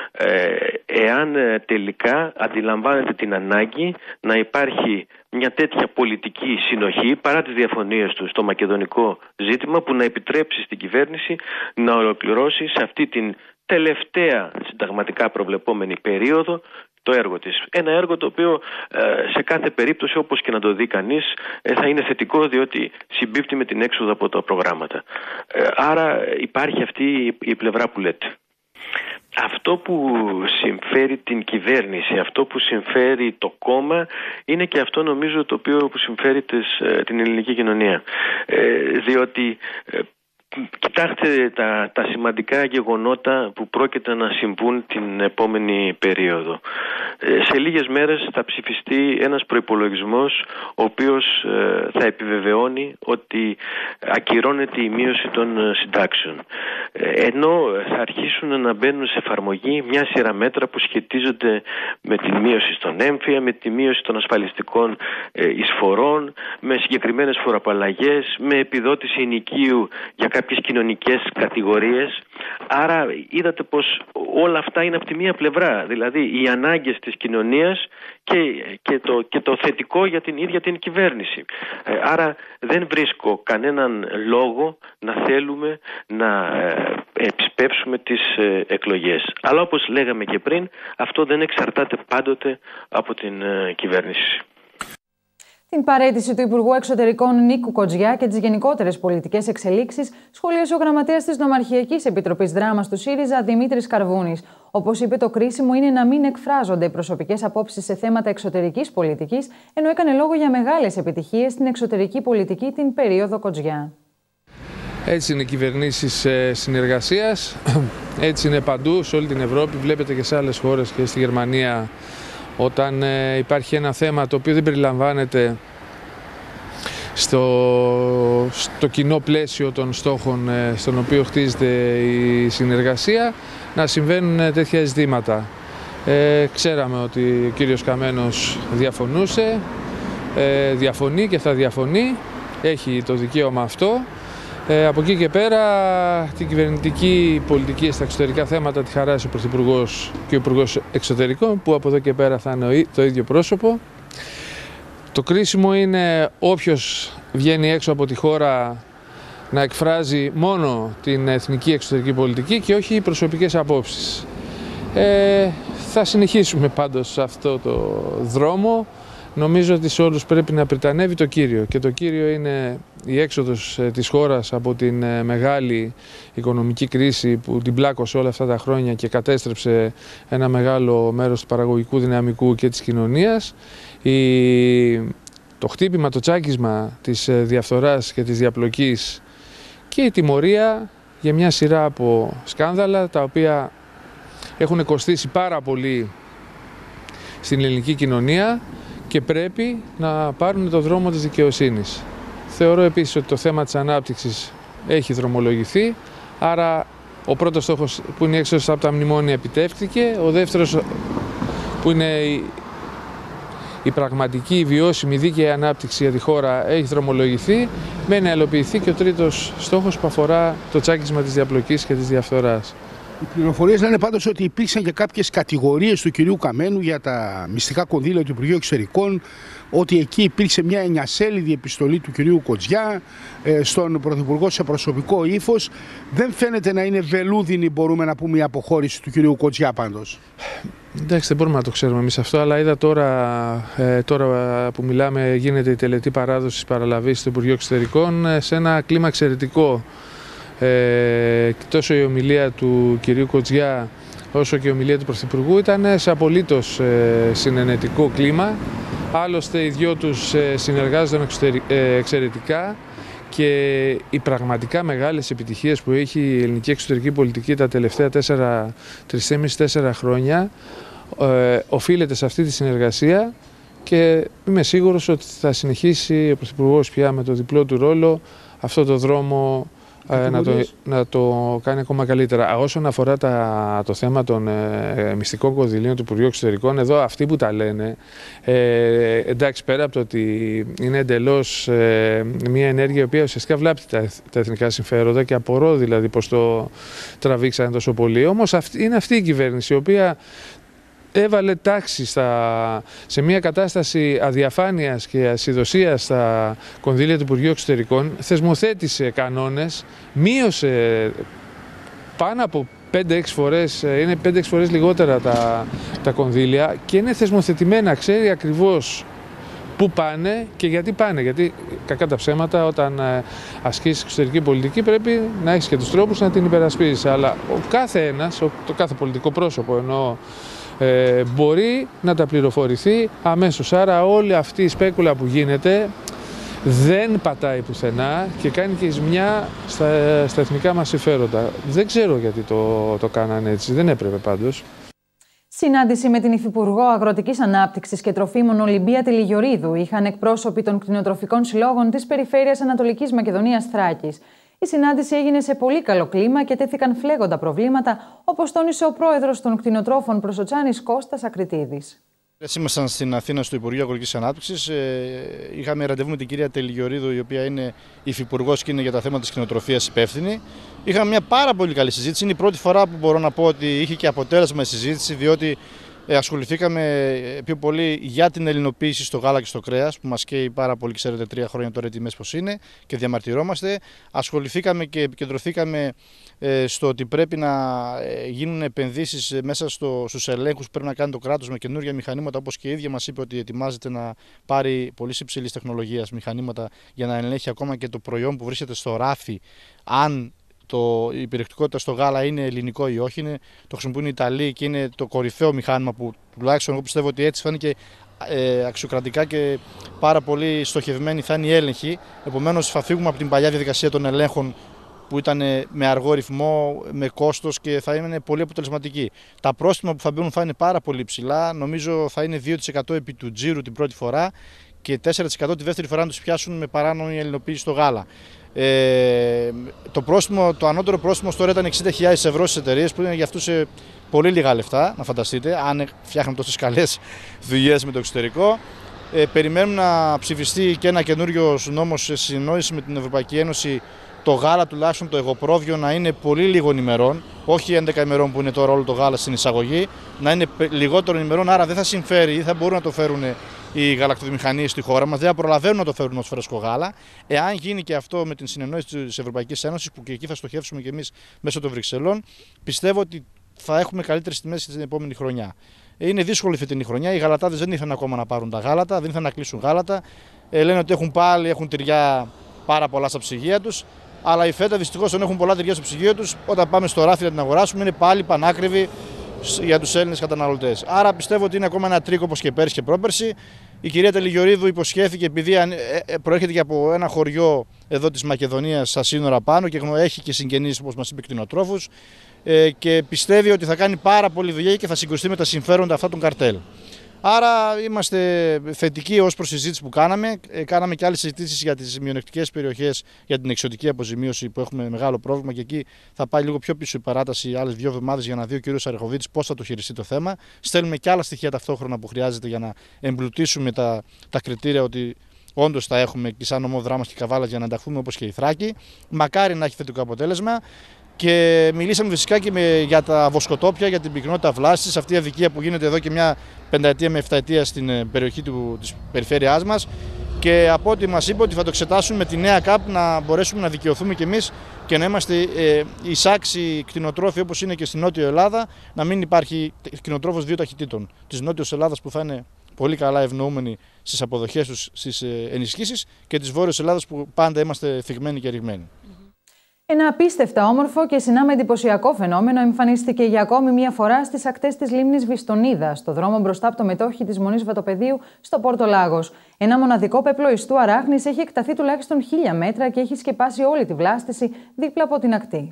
Ε, εάν ε, τελικά αντιλαμβάνεται την ανάγκη να υπάρχει μια τέτοια πολιτική συνοχή παρά τις διαφωνίες του στο μακεδονικό ζήτημα που να επιτρέψει στην κυβέρνηση να ολοκληρώσει σε αυτή την τελευταία συνταγματικά προβλεπόμενη περίοδο το έργο της. Ένα έργο το οποίο ε, σε κάθε περίπτωση, όπως και να το δει κανείς, ε, θα είναι θετικό διότι συμπίπτει με την έξοδο από τα προγράμματα. Ε, άρα υπάρχει αυτή η πλευρά που λέτε. Αυτό που συμφέρει την κυβέρνηση, αυτό που συμφέρει το κόμμα, είναι και αυτό νομίζω το οποίο που συμφέρει τις, την ελληνική κοινωνία. Ε, διότι ε, κοιτάξτε τα, τα σημαντικά γεγονότα που πρόκειται να συμβούν την επόμενη περίοδο. Ε, σε λίγες μέρες θα ψηφιστεί ένας προϋπολογισμός ο οποίος ε, θα επιβεβαιώνει ότι ακυρώνεται η μείωση των συντάξεων. Ε, ενώ θα αρχίσουν να μπαίνουν σε εφαρμογή μια σειρά μέτρα που σχετίζονται με τη μείωση στον έμφυα, με τη μείωση των ασφαλιστικών ε, εισφορών, με συγκεκριμένες φοροαπαλλαγές, με επιδότηση ενοικίου για κάποιες κοινωνικές κατηγορίες. Άρα είδατε πως όλα αυτά είναι από τη μία πλευρά, δηλαδή οι ανάγκες της κοινωνίας και, και, το, και το θετικό για την ίδια την κυβέρνηση. Ε, άρα δεν βρίσκω κανέναν λόγο να θέλουμε να ε, επισπεύσουμε τις ε, εκλογές. Αλλά όπως λέγαμε και πριν, αυτό δεν εξαρτάται πάντοτε από την ε, κυβέρνηση. Την παραίτηση του Υπουργού Εξωτερικών Νίκου Κοτζιά και τις γενικότερες πολιτικές εξελίξεις σχολίασε ο γραμματέας της Νομαρχιακής Επιτροπής Δράμας του ΣΥΡΙΖΑ, Δημήτρης Καρβούνης. Όπως είπε, το κρίσιμο είναι να μην εκφράζονται προσωπικές απόψεις σε θέματα εξωτερικής πολιτικής, ενώ έκανε λόγο για μεγάλες επιτυχίες στην εξωτερική πολιτική την περίοδο Κοτζιά. Έτσι είναι οι κυβερνήσεις συνεργασίας, έτσι είναι παντού σε όλη την Ευρώπη, βλέπετε και σε άλλες χώρες και στη Γερμανία. Όταν ε, υπάρχει ένα θέμα το οποίο δεν περιλαμβάνεται στο, στο κοινό πλαίσιο των στόχων ε, στον οποίο χτίζεται η συνεργασία, να συμβαίνουν ε, τέτοια ζητήματα. Ε, ξέραμε ότι ο κύριος Καμένος διαφωνούσε, ε, διαφωνεί και θα διαφωνεί, έχει το δικαίωμα αυτό. Ε, από εκεί και πέρα την κυβερνητική πολιτική στα εξωτερικά θέματα τη χαράσει ο Πρωθυπουργός και ο Υπουργός Εξωτερικών, που από εδώ και πέρα θα είναι το ίδιο πρόσωπο. Το κρίσιμο είναι όποιος βγαίνει έξω από τη χώρα να εκφράζει μόνο την εθνική εξωτερική πολιτική και όχι οι προσωπικές απόψεις. Ε, θα συνεχίσουμε πάντως σε αυτό το δρόμο. Νομίζω ότι σε όλους πρέπει να πριτανεύει το κύριο και το κύριο είναι η έξοδος της χώρας από την μεγάλη οικονομική κρίση που την πλάκωσε όλα αυτά τα χρόνια και κατέστρεψε ένα μεγάλο μέρος του παραγωγικού δυναμικού και της κοινωνίας. Η... Το χτύπημα, το τσάκισμα της διαφθοράς και της διαπλοκής και η τιμωρία για μια σειρά από σκάνδαλα τα οποία έχουν κοστίσει πάρα πολύ στην ελληνική κοινωνία και πρέπει να πάρουν το δρόμο της δικαιοσύνης. Θεωρώ επίσης ότι το θέμα της ανάπτυξης έχει δρομολογηθεί, άρα ο πρώτος στόχος που είναι η έξοδος από τα μνημόνια επιτεύχθηκε, ο δεύτερος που είναι η, η πραγματική, η βιώσιμη, δίκαιη ανάπτυξη για τη χώρα έχει δρομολογηθεί, μένει να υλοποιηθεί και ο τρίτος στόχος που αφορά το τσάκισμα της διαπλοκής και της διαφθοράς. Οι πληροφορίες λένε πάντως ότι υπήρξαν και κάποιες κατηγορίες του κυρίου Καμένου για τα μυστικά κονδύλια του Υπουργείου Εξωτερικών, ότι εκεί υπήρξε μια εννιασέλιδη επιστολή του κυρίου Κοτζιά ε, στον Πρωθυπουργό σε προσωπικό ύφος. Δεν φαίνεται να είναι βελούδινη, μπορούμε να πούμε, η αποχώρηση του κυρίου Κοτζιά πάντως. Εντάξει, δεν μπορούμε να το ξέρουμε εμείς αυτό, αλλά είδα τώρα, ε, τώρα που μιλάμε γίνεται η τελετή παράδοση της παραλαβής του Υπουργείου Εξωτερικών ε, σε ένα κλίμα εξαιρετικό. Ε, τόσο η ομιλία του κυρίου Κοτζιά όσο και η ομιλία του Πρωθυπουργού ήταν σε απολύτως ε, συνενετικό κλίμα. Άλλωστε οι δυο τους ε, συνεργάζονταν εξωτερι... ε, εξαιρετικά και οι πραγματικά μεγάλες επιτυχίες που έχει η ελληνική εξωτερική πολιτική τα τελευταία τέσσερα, τρία και μισό τέσσερα χρόνια ε, οφείλεται σε αυτή τη συνεργασία και είμαι σίγουρος ότι θα συνεχίσει ο Πρωθυπουργός πια με το διπλό του ρόλο αυτό το δρόμο Να το, να το κάνει ακόμα καλύτερα. Όσον αφορά τα, το θέμα των ε, μυστικών κονδυλίων του Υπουργείου Εξωτερικών, εδώ αυτοί που τα λένε, ε, εντάξει, πέρα από το ότι είναι εντελώς ε, μια ενέργεια η οποία ουσιαστικά βλάπτει τα, τα εθνικά συμφέροντα και απορώ δηλαδή πως το τραβήξανε τόσο πολύ. Όμως αυτή, είναι αυτή η κυβέρνηση η οποία έβαλε τάξη στα, σε μια κατάσταση αδιαφάνειας και ασυδοσίας στα κονδύλια του Υπουργείου Εξωτερικών, θεσμοθέτησε κανόνες, μείωσε πάνω από πέντε έξι φορές, είναι πέντε έξι φορές λιγότερα τα, τα κονδύλια και είναι θεσμοθετημένα, ξέρει ακριβώς πού πάνε και γιατί πάνε. Γιατί κακά τα ψέματα, όταν ασκείς εξωτερική πολιτική πρέπει να έχεις και τους τρόπους να την υπερασπίζεις. Αλλά ο κάθε ένας, το κάθε πολιτικό πρόσωπο εννοώ, Ε, μπορεί να τα πληροφορηθεί αμέσως. Άρα όλη αυτή η σπέκουλα που γίνεται δεν πατάει πουθενά και κάνει και ζημιά στα, στα εθνικά μας συμφέροντα. Δεν ξέρω γιατί το, το κάνανε έτσι, δεν έπρεπε πάντως. Συνάντηση με την Υφυπουργό Αγροτικής Ανάπτυξης και Τροφίμων Ολυμπία Τελιγιορίδου είχαν εκπρόσωποι των κτηνοτροφικών συλλόγων της Περιφέρειας Ανατολικής Μακεδονίας Θράκης. Η συνάντηση έγινε σε πολύ καλό κλίμα και τέθηκαν φλέγοντα προβλήματα, όπως τόνισε ο πρόεδρος των κτηνοτρόφων Προσοτσάνης Κώστας Ακριτίδης. Ήμασταν στην Αθήνα στο Υπουργείο Αγροτικής Ανάπτυξης. Είχαμε ραντεβού με την κυρία Τελιγιορίδου, η οποία είναι υφυπουργός και είναι για τα θέματα της κτηνοτροφίας υπεύθυνη. Είχαμε μια πάρα πολύ καλή συζήτηση. Είναι η πρώτη φορά που μπορώ να πω ότι είχε και αποτέλεσμα η συζήτηση, διότι ασχοληθήκαμε πιο πολύ για την ελληνοποίηση στο γάλα και στο κρέας, που μας καίει πάρα πολύ, ξέρετε, τρία χρόνια τώρα οι τιμές πως είναι και διαμαρτυρόμαστε. Ασχοληθήκαμε και επικεντρωθήκαμε στο ότι πρέπει να γίνουν επενδύσεις μέσα στο, στους ελέγχους που πρέπει να κάνει το κράτος με καινούργια μηχανήματα, όπως και η ίδια μας είπε ότι ετοιμάζεται να πάρει πολύ υψηλής τεχνολογίας μηχανήματα για να ελέγχει ακόμα και το προϊόν που βρίσκεται στο ράφι, αν το, η περιεκτικότητα στο γάλα είναι ελληνικό ή όχι. Είναι, το χρησιμοποιούν οι Ιταλοί και είναι το κορυφαίο μηχάνημα που τουλάχιστον εγώ πιστεύω ότι έτσι φάνηκε ε, αξιοκρατικά και πάρα πολύ στοχευμένη θα είναι η έλεγχη. Επομένως θα φύγουμε από την παλιά διαδικασία των ελέγχων που ήταν με αργό ρυθμό, με κόστος και θα είναι πολύ αποτελεσματική. Τα πρόστιμα που θα μπαίνουν θα είναι πάρα πολύ ψηλά. Νομίζω θα είναι δύο τοις εκατό επί του τζίρου την πρώτη φορά και τέσσερα τοις εκατό τη δεύτερη φορά να τους πιάσουν με παράνομη ελληνοποίηση στο γάλα. Ε, το, πρόστιμο, το ανώτερο πρόστιμο τώρα ήταν εξήντα χιλιάδες ευρώ στις εταιρείες, που είναι για αυτούς σε πολύ λίγα λεφτά, να φανταστείτε, αν φτιάχνουν τόσες καλές δουλειές με το εξωτερικό. Ε, περιμένουμε να ψηφιστεί και ένα καινούριο νόμος σε συνεννόηση με την Ευρωπαϊκή Ένωση, το γάλα τουλάχιστον το εγωπρόβιο να είναι πολύ λίγων ημερών, όχι έντεκα ημερών που είναι τώρα όλο το γάλα στην εισαγωγή, να είναι λιγότερων ημερών, άρα δεν θα συμφέρει ή θα μπορούν να το φέρουν οι γαλακτοβιομηχανίες στη χώρα μας, δεν θα προλαβαίνουν να το φέρουν ως φρέσκο γάλα. Εάν γίνει και αυτό με την συνεννόηση της Ευρωπαϊκής Ένωσης, που και εκεί θα στοχεύσουμε και εμείς μέσω των Βρυξελών, πιστεύω ότι θα έχουμε καλύτερες τιμές την επόμενη χρονιά. Είναι δύσκολη η φετινή χρονιά. Οι γαλατάδες δεν ήθελαν ακόμα να πάρουν τα γάλατα, δεν ήθελαν να κλείσουν γάλατα. Ε, λένε ότι έχουν πάλι έχουν τυριά πάρα πολλά στα ψυγεία τους. Αλλά η φέτα δυστυχώς δεν έχουν πολλά τυριά στο ψυγείο τους. Όταν πάμε στο ράφι να την αγοράσουμε, είναι πάλι πανάκριβη για τους Έλληνες καταναλωτές. Άρα πιστεύω ότι είναι ακόμα ένα τρίκο όπως και πέρσι και πρόπερσι. Η κυρία Τελιγιορίδου υποσχέθηκε, επειδή προέρχεται και από ένα χωριό εδώ της Μακεδονίας, στα σύνορα πάνω και έχει και συγγενείς, όπως μας είπε, κτηνοτρόφους, και πιστεύει ότι θα κάνει πάρα πολλή δουλειά και θα συγκρουστεί με τα συμφέροντα αυτά των καρτέλ. Άρα είμαστε θετικοί ως προς τη συζήτηση που κάναμε. Κάναμε και άλλες συζητήσεις για τις μειονεκτικές περιοχές, για την εξωτική αποζημίωση που έχουμε μεγάλο πρόβλημα και εκεί θα πάει λίγο πιο πίσω η παράταση, άλλες δύο εβδομάδες, για να δει ο κ. Αρεχοβίτης πώς θα το χειριστεί το θέμα. Στέλνουμε και άλλα στοιχεία ταυτόχρονα που χρειάζεται για να εμπλουτίσουμε τα, τα κριτήρια ότι όντως θα έχουμε και σαν νομό Δράμας και Καβάλας για να ενταχθούμε όπως και η Θράκη. Μακάρι να έχει θετικό αποτέλεσμα. Και μιλήσαμε φυσικά και με, για τα βοσκοτόπια, για την πυκνότητα βλάστησης, αυτή η αδικία που γίνεται εδώ και μια πενταετία με εφταετία στην περιοχή του, της περιφέρειάς μας. Και από ό,τι μας είπε ότι θα το εξετάσουμε με τη νέα ΚΑΠ να μπορέσουμε να δικαιωθούμε κι εμείς και να είμαστε ε, εισάξιοι κτηνοτρόφοι όπως είναι και στην Νότιο Ελλάδα, να μην υπάρχει κτηνοτρόφος δύο ταχυτήτων της Νότιας Ελλάδας που θα είναι πολύ καλά ευνοούμενοι στις αποδοχές τους, στις ενισχύσεις, και της Βόρειας Ελλάδας που πάντα είμαστε θυγμένοι και ρηγμένοι. Ένα απίστευτα όμορφο και συνάμα εντυπωσιακό φαινόμενο εμφανίστηκε για ακόμη μία φορά στις ακτές της λίμνης Βιστονίδα, στο δρόμο μπροστά από το μετόχι της Μονής Βατοπεδίου στο Πόρτο Λάγος. Ένα μοναδικό πέπλο ιστού αράχνης έχει εκταθεί τουλάχιστον χίλια μέτρα και έχει σκεπάσει όλη τη βλάστηση δίπλα από την ακτή.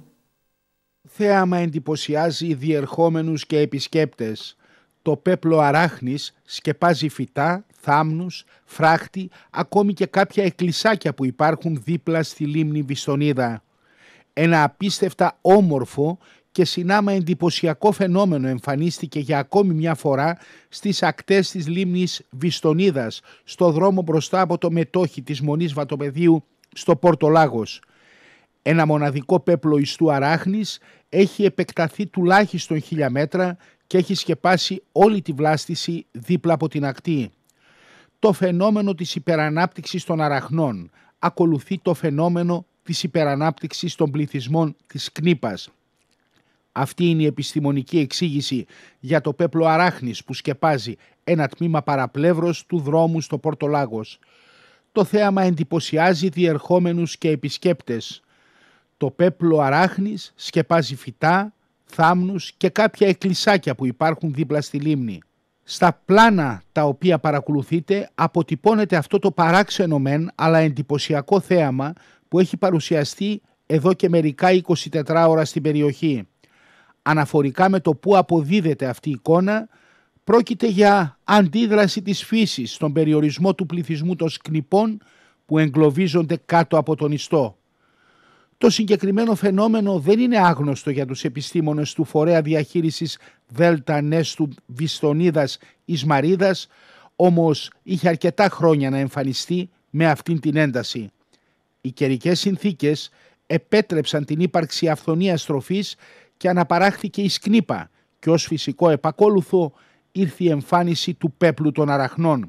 Θέαμα εντυπωσιάζει διερχόμενους και επισκέπτες. Το πέπλο αράχνης σκεπάζει φυτά, θάμνους, φράχτη, ακόμη και κάποια εκκλησάκια που υπάρχουν δίπλα στη λίμνη Βιστονίδα. Ένα απίστευτα όμορφο και συνάμα εντυπωσιακό φαινόμενο εμφανίστηκε για ακόμη μια φορά στις ακτές της λίμνης Βιστονίδας, στο δρόμο μπροστά από το μετόχι της Μονής Βατοπεδίου στο Πόρτο Λάγος. Ένα μοναδικό πέπλο ιστού αράχνης έχει επεκταθεί τουλάχιστον χίλια μέτρα και έχει σκεπάσει όλη τη βλάστηση δίπλα από την ακτή. Το φαινόμενο της υπερανάπτυξης των αραχνών ακολουθεί το φαινόμενο της υπερανάπτυξης των πληθυσμών της Κνήπας. Αυτή είναι η επιστημονική εξήγηση για το πέπλο αράχνης που σκεπάζει ένα τμήμα παραπλεύρος του δρόμου στο Πόρτο Λάγος. Το θέαμα εντυπωσιάζει διερχόμενους και επισκέπτες. Το πέπλο αράχνης σκεπάζει φυτά, θάμνους και κάποια εκκλησάκια που υπάρχουν δίπλα στη λίμνη. Στα πλάνα τα οποία παρακολουθείτε αποτυπώνεται αυτό το παράξενο μεν αλλά εντυπωσιακό θέαμα που έχει παρουσιαστεί εδώ και μερικά εικοσιτετρά ώρα στην περιοχή. Αναφορικά με το που αποδίδεται αυτή η εικόνα, πρόκειται για αντίδραση της φύσης στον περιορισμό του πληθυσμού των σκνηπών που εγκλωβίζονται κάτω από τον ιστό. Το συγκεκριμένο φαινόμενο δεν είναι άγνωστο για τους επιστήμονες του Φορέα Διαχείρισης Δέλτα Νέστου Βιστονίδας Ισμαρίδας, όμως είχε αρκετά χρόνια να εμφανιστεί με αυτήν την ένταση. Οι καιρικές συνθήκες επέτρεψαν την ύπαρξη αυθονίας τροφής και αναπαράχθηκε η σκνήπα και ως φυσικό επακόλουθο ήρθε η εμφάνιση του πέπλου των αραχνών.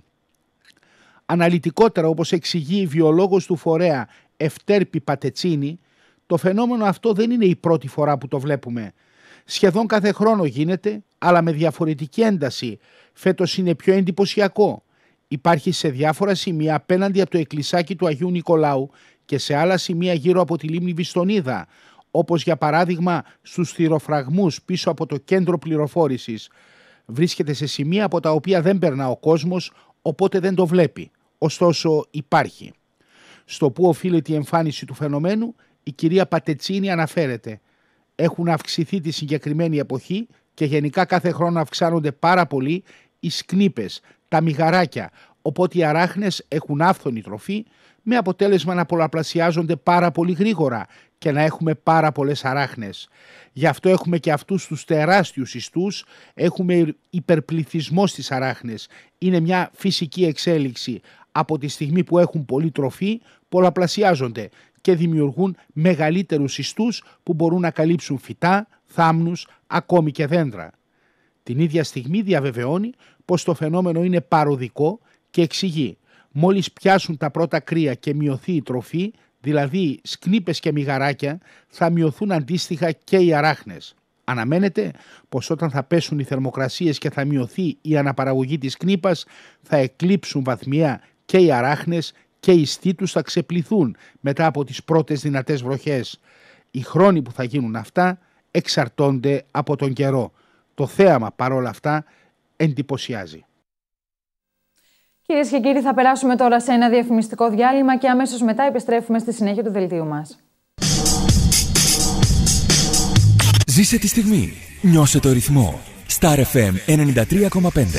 Αναλυτικότερα, όπως εξηγεί η βιολόγος του φορέα Ευτέρπη Πατετσίνη, το φαινόμενο αυτό δεν είναι η πρώτη φορά που το βλέπουμε. Σχεδόν κάθε χρόνο γίνεται, αλλά με διαφορετική ένταση. Φέτος είναι πιο εντυπωσιακό. Υπάρχει σε διάφορα σημεία απέναντι από το εκκλησάκι του Αγίου Νικολάου και σε άλλα σημεία γύρω από τη λίμνη Βιστονίδα, όπως για παράδειγμα στους θυροφραγμούς πίσω από το κέντρο πληροφόρησης. Βρίσκεται σε σημεία από τα οποία δεν περνά ο κόσμος, οπότε δεν το βλέπει. Ωστόσο υπάρχει. Στο που οφείλεται η εμφάνιση του φαινομένου, η κυρία Πατετσίνη αναφέρεται. Έχουν αυξηθεί τη συγκεκριμένη εποχή και γενικά κάθε χρόνο αυξάνονται πάρα πολύ οι σκνήπες, τα μυγαράκια, οπότε οι αράχνες έχουν άφθονη τροφή με αποτέλεσμα να πολλαπλασιάζονται πάρα πολύ γρήγορα και να έχουμε πάρα πολλές αράχνες. Γι' αυτό έχουμε και αυτούς τους τεράστιους ιστούς, έχουμε υπερπληθυσμό στις αράχνες. Είναι μια φυσική εξέλιξη. Από τη στιγμή που έχουν πολύ τροφή, πολλαπλασιάζονται και δημιουργούν μεγαλύτερους ιστούς που μπορούν να καλύψουν φυτά, θάμνους, ακόμη και δέντρα. Την ίδια στιγμή διαβεβαιώνει πως το φαινόμενο είναι παροδικό και εξηγεί: μόλις πιάσουν τα πρώτα κρύα και μειωθεί η τροφή, δηλαδή σκνίπες και μυγαράκια, θα μειωθούν αντίστοιχα και οι αράχνες. Αναμένεται πως όταν θα πέσουν οι θερμοκρασίες και θα μειωθεί η αναπαραγωγή της σκνίπας, θα εκλείψουν βαθμιά και οι αράχνες και οι ιστοί τους θα ξεπληθούν μετά από τις πρώτες δυνατές βροχές. Οι χρόνοι που θα γίνουν αυτά εξαρτώνται από τον καιρό. Το θέαμα παρόλα αυτά εντυπωσιάζει. Κυρίες και κύριοι, θα περάσουμε τώρα σε ένα διαφημιστικό διάλειμμα και αμέσως μετά επιστρέφουμε στη συνέχεια του δελτίου μας. Ζήσε τη στιγμή. Νιώσε το ρυθμό. Star εφ εμ ενενήντα τρία κόμμα πέντε.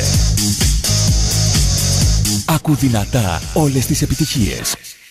Ακού δυνατά όλες τις επιτυχίες.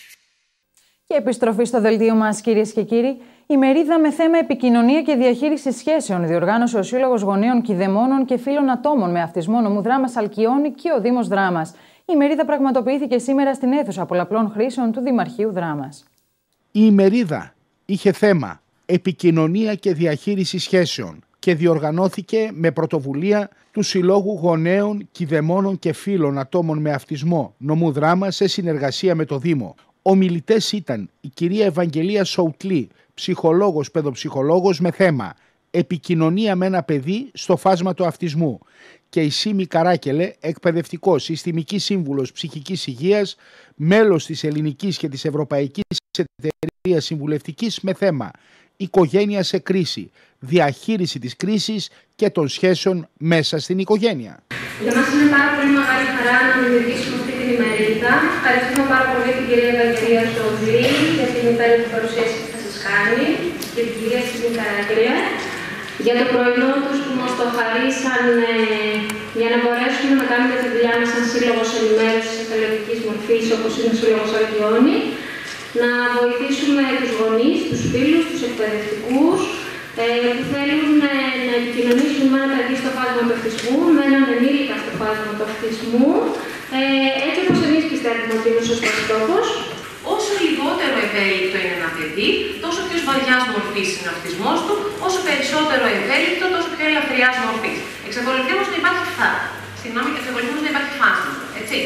Και επιστροφή στο δελτίο μας, κυρίες και κύριοι. Η μερίδα με θέμα επικοινωνία και διαχείριση σχέσεων διοργάνωσε ο Σύλλογος Γονέων Κηδεμόνων και Φίλων Ατόμων με Αυτισμό Νομού Δράμας Αλκιόνη και ο Δήμος Δράμας. Η μερίδα πραγματοποιήθηκε σήμερα στην αίθουσα πολλαπλών χρήσεων του Δημαρχείου Δράμας. Η ημερίδα είχε θέμα επικοινωνία και διαχείριση σχέσεων και διοργανώθηκε με πρωτοβουλία του Συλλόγου Γονέων, Κηδεμόνων και Φίλων Ατόμων με Αυτισμό Νομού Δράμας σε συνεργασία με το Δήμο. Ομιλητές ήταν η κυρία Ευαγγελία Σοουτλή, ψυχολόγος, παιδοψυχολόγος με θέμα επικοινωνία με ένα παιδί στο φάσμα του αυτισμού, και η Σίμη Καράκελε, εκπαιδευτικός, συστημική σύμβουλος ψυχικής υγείας, μέλος της ελληνικής και της ευρωπαϊκής εταιρείας συμβουλευτικής με θέμα οικογένεια σε κρίση, διαχείριση της κρίσης και των σχέσεων μέσα στην οικογένεια. Για μας είναι πάρα πολύ μεγάλη χαρά να δημιουργήσουμε αυτή την ημερίδα. Ευχαριστούμε πάρα πολύ την κυρία Ευαγγελία Σοουτλή για την υπέροχη παρουσίαση που θα σας κάνει και την κυρία Σίμη Καράκελε για το πρωινό τους που μας το χαρίσαν ε, για να μπορέσουμε να κάνουμε τη δουλειά μας σαν σύλλογος ενημέρωσης εθελοντικής μορφής όπως είναι ο Σύλλογος Αλκιόνη, να βοηθήσουμε τους γονείς, τους φίλους, τους εκπαιδευτικούς ε, που θέλουν ε, να επικοινωνήσουν με ένα παιδί στο φάσμα του αυτισμού, με έναν ενήλικα στο φάσμα του αυτισμού, ε, έτσι όπως εμείς πιστεύουμε ότι είναι ο σωστός τρόπος. Όσο λιγότερο ευέλικτο είναι ένα παιδί, τόσο πιο βαριάς μορφής είναι ο αυτισμός του, όσο περισσότερο ευέλικτο, τόσο πιο ελαφριάς μορφής. Εξακολουθεί όμως να υπάρχει φά. Συγγνώμη, εξακολουθεί όμως να υπάρχει φάσμα. Έτσι.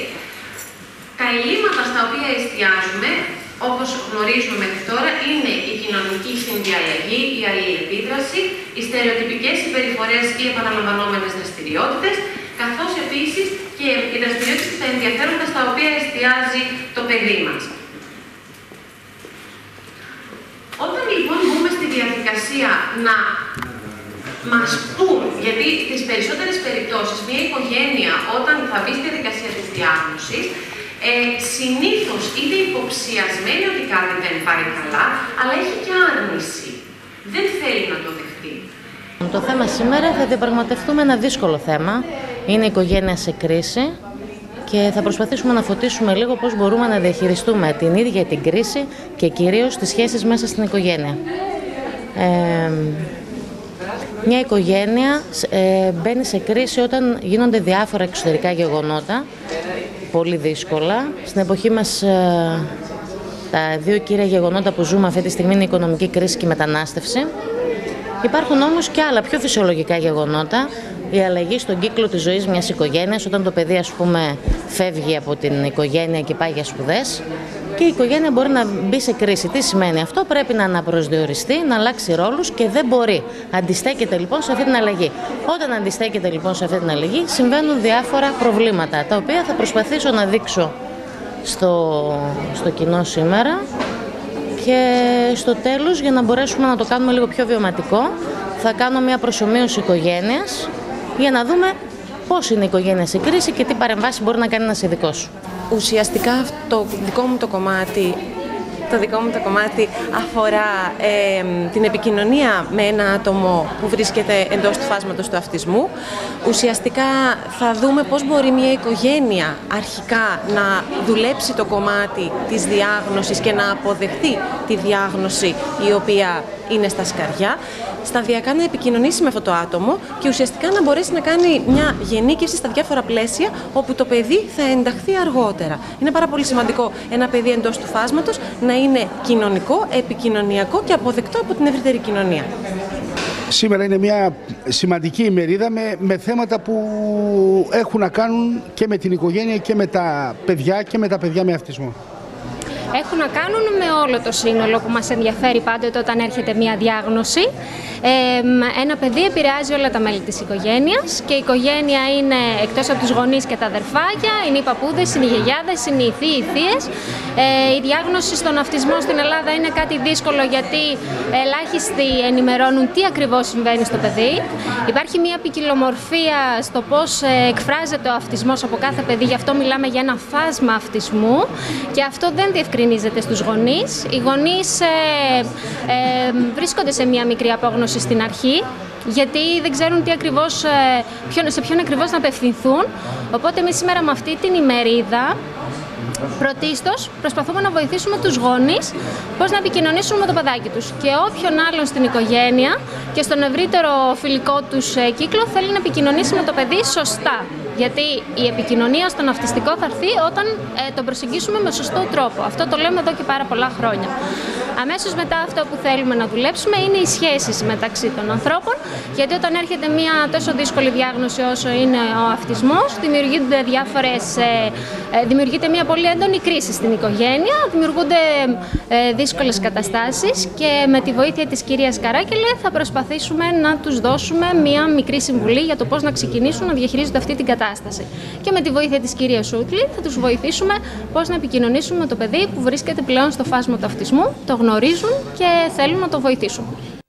Τα ελλείμματα στα οποία εστιάζουμε, όπως γνωρίζουμε μέχρι τώρα, είναι η κοινωνική συνδιαλλαγή, η αλληλεπίδραση, οι στερεοτυπικές συμπεριφορές ή επαναλαμβανόμενες δραστηριότητες, καθώς επίσης και οι δραστηριότητες και τα ενδιαφέροντα στα οποία εστιάζει το παιδί μας. Όταν λοιπόν μπούμε στη διαδικασία να μας πούν, γιατί στις περισσότερες περιπτώσεις μια οικογένεια όταν θα μπει στη διαδικασία της διάγνωσης, ε, συνήθως είναι υποψιασμένη ότι κάτι δεν πάει καλά, αλλά έχει και άρνηση. Δεν θέλει να το δεχτεί. Το θέμα σήμερα θα διαπραγματευτούμε ένα δύσκολο θέμα. Είναι η οικογένεια σε κρίση. Και θα προσπαθήσουμε να φωτίσουμε λίγο πώς μπορούμε να διαχειριστούμε την ίδια την κρίση και κυρίως τις σχέσεις μέσα στην οικογένεια. Ε, μια οικογένεια ε, μπαίνει σε κρίση όταν γίνονται διάφορα εξωτερικά γεγονότα, πολύ δύσκολα. Στην εποχή μας ε, τα δύο κύρια γεγονότα που ζούμε αυτή τη στιγμή είναι η οικονομική κρίση και η μετανάστευση. Υπάρχουν όμως και άλλα πιο φυσιολογικά γεγονότα. Η αλλαγή στον κύκλο της ζωής μιας οικογένειας, όταν το παιδί ας πούμε φεύγει από την οικογένεια και πάει για σπουδές και η οικογένεια μπορεί να μπει σε κρίση. Τι σημαίνει αυτό? Πρέπει να αναπροσδιοριστεί, να αλλάξει ρόλους και δεν μπορεί. Αντιστέκεται λοιπόν σε αυτή την αλλαγή. Όταν αντιστέκεται λοιπόν σε αυτή την αλλαγή συμβαίνουν διάφορα προβλήματα, τα οποία θα προσπαθήσω να δείξω στο, στο κοινό σήμερα και στο τέλος, για να μπορέσουμε να το κάνουμε λίγο πιο βιωματικό, θα κάνω μια προσομοίωση οικογένειας για να δούμε πώς είναι η οικογένεια σε κρίση και τι παρεμβάσεις μπορεί να κάνει ένας ειδικός. Ουσιαστικά το δικό μου το κομμάτι το δικό μου το κομμάτι αφορά ε, την επικοινωνία με ένα άτομο που βρίσκεται εντός του φάσματος του αυτισμού. Ουσιαστικά θα δούμε πώς μπορεί μια οικογένεια αρχικά να δουλέψει το κομμάτι της διάγνωσης και να αποδεχτεί τη διάγνωση η οποία είναι στα σκαριά, σταδιακά να επικοινωνήσει με αυτό το άτομο και ουσιαστικά να μπορέσει να κάνει μια γενίκευση στα διάφορα πλαίσια όπου το παιδί θα ενταχθεί αργότερα. Είναι πάρα πολύ σημαντικό ένα παιδί εντός του φάσματος να είναι κοινωνικό, επικοινωνιακό και αποδεκτό από την ευρύτερη κοινωνία. Σήμερα είναι μια σημαντική ημερίδα με, με θέματα που έχουν να κάνουν και με την οικογένεια και με τα παιδιά και με τα παιδιά με αυτισμό. Έχουν να κάνουν με όλο το σύνολο που μας ενδιαφέρει πάντοτε όταν έρχεται μια διάγνωση. Ε, ένα παιδί επηρεάζει όλα τα μέλη της οικογένειας και η οικογένεια είναι εκτός από τους γονείς και τα αδερφάκια, είναι οι παππούδες, είναι οι γιαγιάδες, είναι οι θείοι, οι θείες. Ε, η διάγνωση στον αυτισμό στην Ελλάδα είναι κάτι δύσκολο γιατί ελάχιστοι ενημερώνουν τι ακριβώς συμβαίνει στο παιδί. Υπάρχει μια ποικιλομορφία στο πώς εκφράζεται ο αυτισμός από κάθε παιδί, γι' αυτό μιλάμε για ένα φάσμα αυτισμού και αυτό δεν διευκρινίζεται στους γονείς. Οι γονείς ε, ε, βρίσκονται σε μια μικρή απόγνωση στην αρχή, γιατί δεν ξέρουν τι ακριβώς, ποιον, σε ποιον ακριβώς να απευθυνθούν. Οπότε εμείς σήμερα με αυτή την ημερίδα πρωτίστως προσπαθούμε να βοηθήσουμε τους γονείς πώς να επικοινωνήσουν με το παιδάκι τους και όποιον άλλον στην οικογένεια και στον ευρύτερο φιλικό τους κύκλο θέλει να επικοινωνήσει με το παιδί σωστά. Γιατί η επικοινωνία στον αυτιστικό θα έρθει όταν ε, τον προσεγγίσουμε με σωστό τρόπο. Αυτό το λέμε εδώ και πάρα πολλά χρόνια. Αμέσως μετά αυτό που θέλουμε να δουλέψουμε είναι οι σχέσεις μεταξύ των ανθρώπων, γιατί όταν έρχεται μια τόσο δύσκολη διάγνωση όσο είναι ο αυτισμός, δημιουργούνται διάφορες, ε, ε, δημιουργείται μια πολύ έντονη κρίση στην οικογένεια, δημιουργούνται ε, δύσκολες καταστάσεις και με τη βοήθεια της κυρίας Καράκελε θα προσπαθήσουμε να τους δώσουμε μια μικρή συμβουλή για το πώς να ξεκινήσουν να διαχειρίζονται αυτή την κατάσταση. Και με τη βοήθεια της κυρίας Σούτλη θα τους βοηθήσουμε πώς να επικοινωνήσουν με το παιδί που βρίσκεται πλέον στο φάσμα του αυτισμού, το γνωρίζουν και θέλουν να το βοηθήσουν.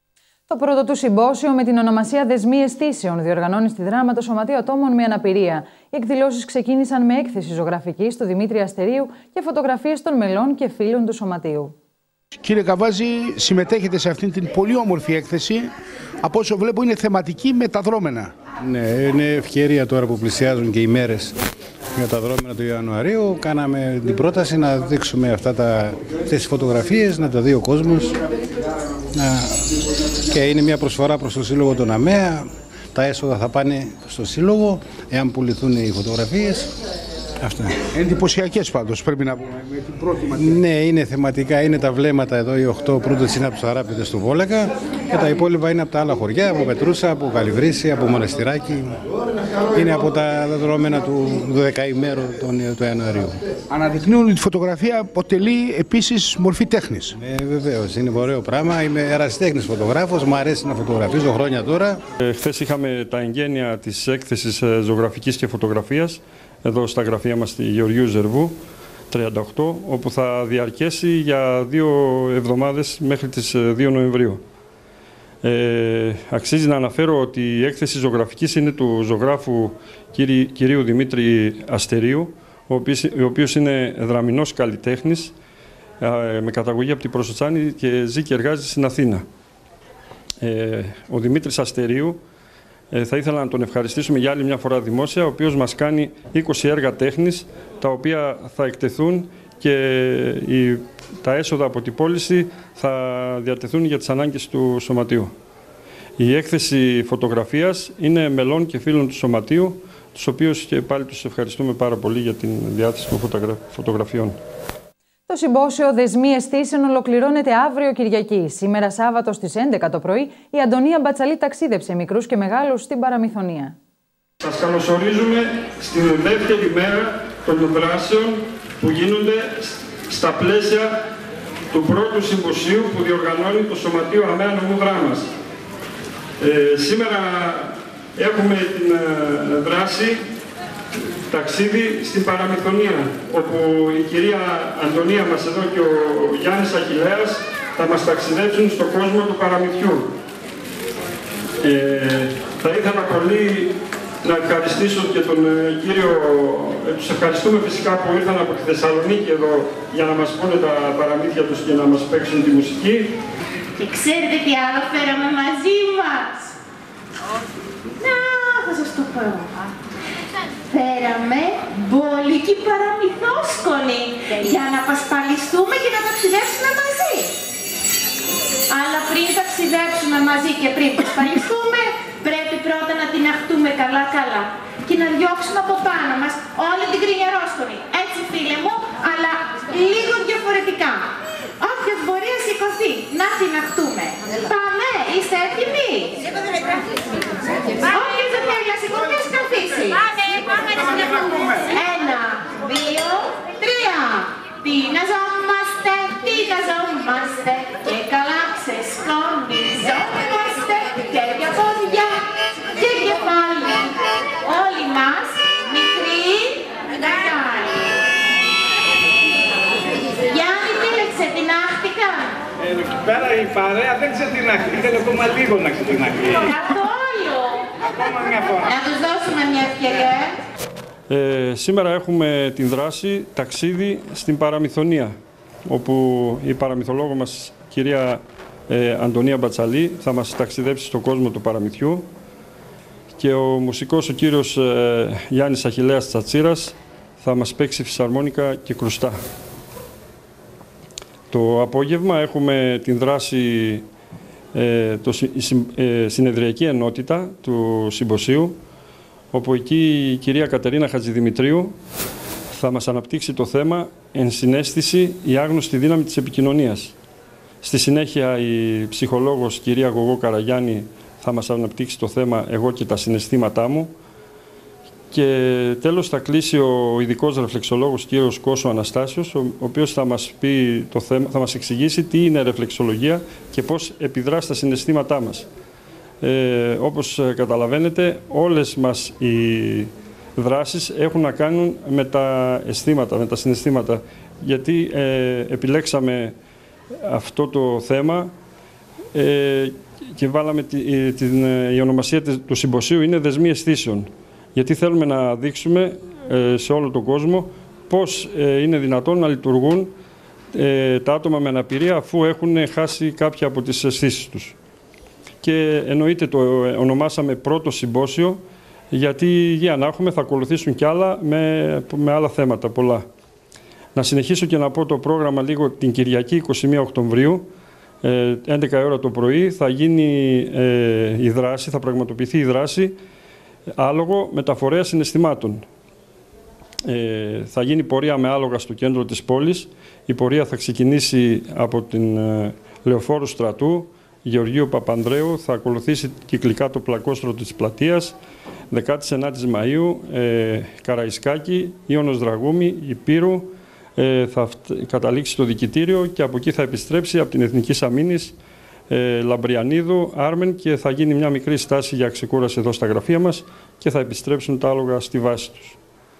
Το πρώτο του συμπόσιο με την ονομασία Δεσμοί Αισθήσεων διοργανώνει στη Δράμα το Σωματείο Ατόμων με Αναπηρία. Οι εκδηλώσεις ξεκίνησαν με έκθεση ζωγραφικής του Δημήτρη Αστερίου και φωτογραφίες των μελών και φίλων του Σωματείου. Κύριε Καβάζη, συμμετέχετε σε αυτήν την πολύ όμορφη έκθεση. Από όσο βλέπω είναι θεματική με τα δρόμενα. Ναι, είναι ευκαιρία τώρα που πλησιάζουν και οι μέρες για τα δρόμενα του Ιανουαρίου. Κάναμε την πρόταση να δείξουμε αυτά τα, αυτές τις φωτογραφίες, να τα δει ο κόσμος. Να... Και είναι μια προσφορά προς το Σύλλογο των ΑΜΕΑ. Τα έσοδα θα πάνε στο Σύλλογο, εάν πουληθούν οι φωτογραφίες. Αυτά. Εντυπωσιακές πάντως, πρέπει να πούμε, με την πρώτη ματιά. Ναι, είναι θεματικά, είναι τα βλέμματα εδώ, οι οχτώ πρώτες είναι από τους Αράπηδες του Βόλακα και τα υπόλοιπα είναι από τα άλλα χωριά, από Πετρούσα, από Καλυβρύση, από Μοναστηράκι. Είναι από τα δρόμενα του δωδεκαημέρου του Ιανουαρίου. Αναδεικνύουν ότι η φωτογραφία αποτελεί επίσης μορφή τέχνης. Ε, βεβαίως, είναι ωραίο πράγμα. Είμαι ερασιτέχνης φωτογράφος, μου αρέσει να φωτογραφίζω χρόνια τώρα. Ε, χθες είχαμε τα εγγένεια της έκθεσης ζωγραφικής και φωτογραφίας εδώ στα γραφεία μας στη Γεωργίου Ζερβού τριάντα οκτώ, όπου θα διαρκέσει για δύο εβδομάδες μέχρι τις δύο Νοεμβρίου. Ε, αξίζει να αναφέρω ότι η έκθεση ζωγραφικής είναι του ζωγράφου κύρι, κυρίου Δημήτρη Αστερίου, ο οποίος, ο οποίος είναι δραμηνός καλλιτέχνης ε, με καταγωγή από την Προσοτσάνη και ζει και εργάζεται στην Αθήνα. Ε, ο Δημήτρης Αστερίου, Ε, θα ήθελα να τον ευχαριστήσουμε για άλλη μια φορά δημόσια, ο οποίος μας κάνει είκοσι έργα τέχνης, τα οποία θα εκτεθούν και η, τα έσοδα από την πώληση θα διατεθούν για τις ανάγκες του Σωματείου. Η έκθεση φωτογραφίας είναι μελών και φίλων του Σωματείου, τους οποίους και πάλι τους ευχαριστούμε πάρα πολύ για την διάθεση των φωτογρα... φωτογραφιών. Το συμπόσιο Δεσμοί Αισθήσεων ολοκληρώνεται αύριο Κυριακή. Σήμερα Σάββατο στις έντεκα το πρωί η Αντωνία Μπατσαλή ταξίδεψε μικρούς και μεγάλους στην Παραμυθονία. Σας καλωσορίζουμε στην δεύτερη μέρα των δράσεων που γίνονται στα πλαίσια του πρώτου συμποσίου που διοργανώνει το Σωματείο ΑΜΕΑ Νομού Δράμας. Ε, σήμερα έχουμε την ε, δράση ταξίδι στην Παραμυθονία, όπου η κυρία Αντωνία μας εδώ και ο Γιάννης Αχιλλέας θα μας ταξιδέψουν στον κόσμο του παραμυθιού. Ε, θα ήθελα πολύ να ευχαριστήσω και τον ε, κύριο, ε, τους ευχαριστούμε φυσικά που ήρθαν από τη Θεσσαλονίκη εδώ για να μας πούνε τα παραμύθια τους και να μας παίξουν τη μουσική. Και ξέρετε τι άλλο φέραμε μαζί μας? Να, θα σας το πω. Φέραμε μπόλικη παραμυθόσκονη για να πασπαλιστούμε και να ταξιδέψουμε μαζί. Αλλά πριν ταξιδέψουμε μαζί και πριν πασπαλιστούμε, πρέπει πρώτα να την αχτούμε καλά-καλά και να διώξουμε από πάνω μας όλη την κρινιαρόσκονη. Έτσι, φίλε μου, αλλά λίγο διαφορετικά. Όποιος μπορεί να σηκωθεί, να την αχτούμε. Πάμε, είστε έτοιμοι? Όποιος δεν θέλει να σηκωθεί, ας καθίσει. Πάμε, πάμε να συνεχθούμε. Ένα, δύο, τρία. Τι να ζώμαστε, τι να ζώμαστε και καλά ξεσκονιζόμαστε και για πόδια και κεφάλι. Όλοι μας, μικροί, μεγάλοι. Γιάννη, τι ξετινάχτηκα? Ε, εκεί πέρα η παρέα δεν ξετινάχτηκε, ήθελε ακόμα λίγο να ξετινάχτηκε. Καθόλου. Ακόμα μια φορά. Να τους δώσουμε μια ευκαιρία. Ε, σήμερα έχουμε την δράση «Ταξίδι στην Παραμυθονία», όπου η παραμυθολόγο μας, κυρία ε, Αντωνία Μπατσαλή, θα μας ταξιδέψει στον κόσμο του παραμυθιού και ο μουσικός, ο κύριος ε, Γιάννης Αχιλλέας Τσατσίρας, θα μας παίξει φυσαρμόνικα και κρουστά. Το απόγευμα έχουμε την δράση ε, το, ε, συνεδριακή ενότητα του συμποσίου, όπου εκεί η κυρία Κατερίνα Χατζηδημητρίου θα μας αναπτύξει το θέμα «Ενσυναίσθηση, η άγνωστη δύναμη της επικοινωνίας». Στη συνέχεια η ψυχολόγος κυρία Γογό Καραγιάννη θα μας αναπτύξει το θέμα «Εγώ και τα συναισθήματά μου». Και τέλος θα κλείσει ο ειδικός ρεφλεξολόγος κύριος Κώσο Αναστάσιος, ο οποίος θα μας, πει το θέμα, θα μας εξηγήσει τι είναι ρεφλεξολογία και πώς επιδρά στα συναισθήματά μας. Ε, όπως καταλαβαίνετε, όλες μας οι δράσεις έχουν να κάνουν με τα αισθήματα, με τα συναισθήματα. Γιατί ε, επιλέξαμε αυτό το θέμα ε, και βάλαμε τη, την, η ονομασία του συμποσίου είναι «Δεσμοί αισθήσεων». Γιατί θέλουμε να δείξουμε ε, σε όλο τον κόσμο πώς ε, είναι δυνατόν να λειτουργούν ε, τα άτομα με αναπηρία αφού έχουν χάσει κάποια από τις αισθήσεις τους. Και εννοείται το ονομάσαμε πρώτο συμπόσιο, γιατί για να έχουμε θα ακολουθήσουν κι άλλα με, με άλλα θέματα πολλά. Να συνεχίσω και να πω το πρόγραμμα λίγο. Την Κυριακή εικοστή πρώτη Οκτωβρίου, ε, έντεκα η ώρα το πρωί, θα γίνει ε, η δράση, θα πραγματοποιηθεί η δράση άλογο μεταφορέα συναισθημάτων. Ε, θα γίνει πορεία με άλογα στο κέντρο της πόλης. Η πορεία θα ξεκινήσει από την ε, Λεωφόρου Στρατού, Γεωργίου Παπανδρέου, θα ακολουθήσει κυκλικά το πλακόστρο της πλατείας, δεκάτη ενάτη Μαΐου, ε, Καραϊσκάκη, Ιώνος Δραγούμη, Υπήρου, ε, θα καταλήξει στο δικητήριο και από εκεί θα επιστρέψει από την Εθνικής Αμήνης, ε, Λαμπριανίδου, Άρμεν και θα γίνει μια μικρή στάση για ξεκούραση εδώ στα γραφεία μας και θα επιστρέψουν τα άλογα στη βάση τους.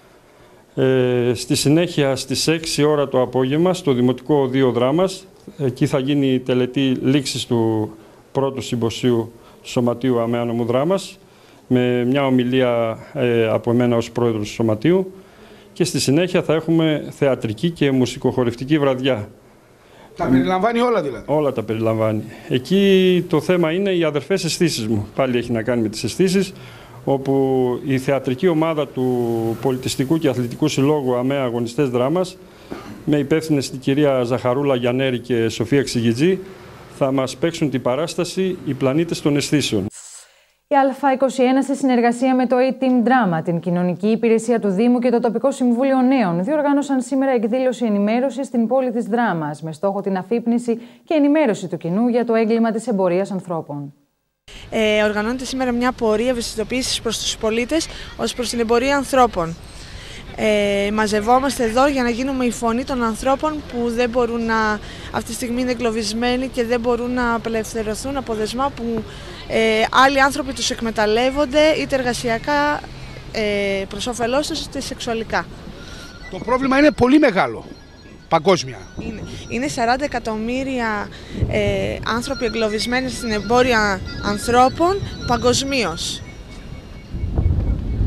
Ε, στη συνέχεια στις έξι ώρα το απόγευμα στο Δημοτικό Οδείο Δράμας, εκεί θα γίνει η τελετή λήξης του πρώτου συμποσίου του Σωματείου Αμαία Νομού Δράμας με μια ομιλία ε, από εμένα ως πρόεδρος του Σωματείου και στη συνέχεια θα έχουμε θεατρική και μουσικοχορευτική βραδιά. Τα περιλαμβάνει όλα δηλαδή. Όλα τα περιλαμβάνει. Εκεί το θέμα είναι οι αδερφές αισθήσεις μου. Πάλι έχει να κάνει με τις αισθήσεις, όπου η θεατρική ομάδα του Πολιτιστικού και Αθλητικού Συλλόγου ΑΜΕΑ Αγωνιστές Δράμας, με υπεύθυνες την κυρία Ζαχαρούλα Γιαννέρη και Σοφία Ξηγητζή, θα μας παίξουν την παράσταση «Οι πλανήτες των αισθήσεων». Η Α είκοσι ένα, σε συνεργασία με το A-Team Drama, την Κοινωνική Υπηρεσία του Δήμου και το Τοπικό Συμβούλιο Νέων, διοργάνωσαν σήμερα εκδήλωση ενημέρωσης στην πόλη της Δράμας, με στόχο την αφύπνιση και ενημέρωση του κοινού για το έγκλημα της εμπορίας ανθρώπων. Ε, οργανώνεται σήμερα μια πορεία ευαισθητοποίησης προς τους πολίτες ως προς την εμπορία ανθρώπων. Ε, μαζευόμαστε εδώ για να γίνουμε η φωνή των ανθρώπων που δεν μπορούν να, αυτή τη στιγμή είναι εγκλωβισμένοι και δεν μπορούν να απελευθερωθούν από δεσμά που ε, άλλοι άνθρωποι τους εκμεταλλεύονται είτε εργασιακά ε, προς όφελός τους είτε σεξουαλικά. Το πρόβλημα είναι πολύ μεγάλο, παγκόσμια. Είναι, είναι σαράντα εκατομμύρια ε, άνθρωποι εγκλωβισμένοι στην εμπόρια ανθρώπων παγκοσμίως.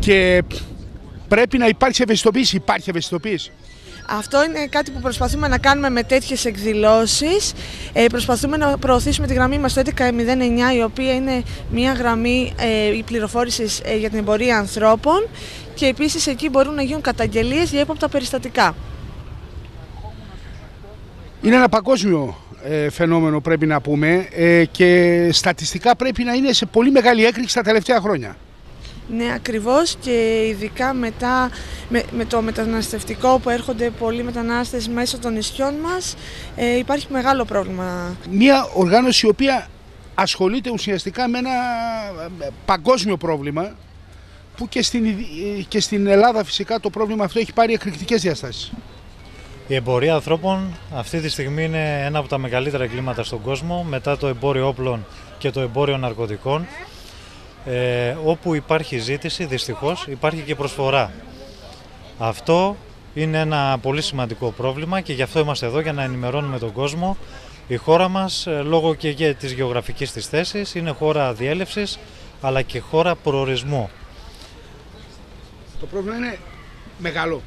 και πρέπει να υπάρξει ευαισθητοποίηση. Υπάρχει ευαισθητοποίηση? Αυτό είναι κάτι που προσπαθούμε να κάνουμε με τέτοιες εκδηλώσεις. Ε, προσπαθούμε να προωθήσουμε τη γραμμή μας στο έντεκα μηδέν εννιά, η οποία είναι μια γραμμή ε, πληροφόρησης ε, για την εμπορία ανθρώπων, και επίσης εκεί μπορούν να γίνουν καταγγελίες για ύποπτα περιστατικά. Είναι ένα παγκόσμιο ε, φαινόμενο, πρέπει να πούμε, ε, και στατιστικά πρέπει να είναι σε πολύ μεγάλη έκρηξη τα τελευταία χρόνια. Ναι, ακριβώς, και ειδικά μετά με, με το μεταναστευτικό που έρχονται πολλοί μετανάστες μέσω των νησιών μας, ε, υπάρχει μεγάλο πρόβλημα. Μια οργάνωση η οποία ασχολείται ουσιαστικά με ένα παγκόσμιο πρόβλημα, που και στην, και στην Ελλάδα φυσικά το πρόβλημα αυτό έχει πάρει εκρηκτικές διαστάσεις. Η εμπορία ανθρώπων αυτή τη στιγμή είναι ένα από τα μεγαλύτερα εγκλήματα στον κόσμο, μετά το εμπόριο όπλων και το εμπόριο ναρκωτικών. Ε, όπου υπάρχει ζήτηση, δυστυχώς υπάρχει και προσφορά. Αυτό είναι ένα πολύ σημαντικό πρόβλημα και γι' αυτό είμαστε εδώ, για να ενημερώνουμε τον κόσμο. Η χώρα μας, λόγω και για της γεωγραφικής της θέσης, είναι χώρα διέλευσης αλλά και χώρα προορισμού. Το πρόβλημα είναι μεγάλο.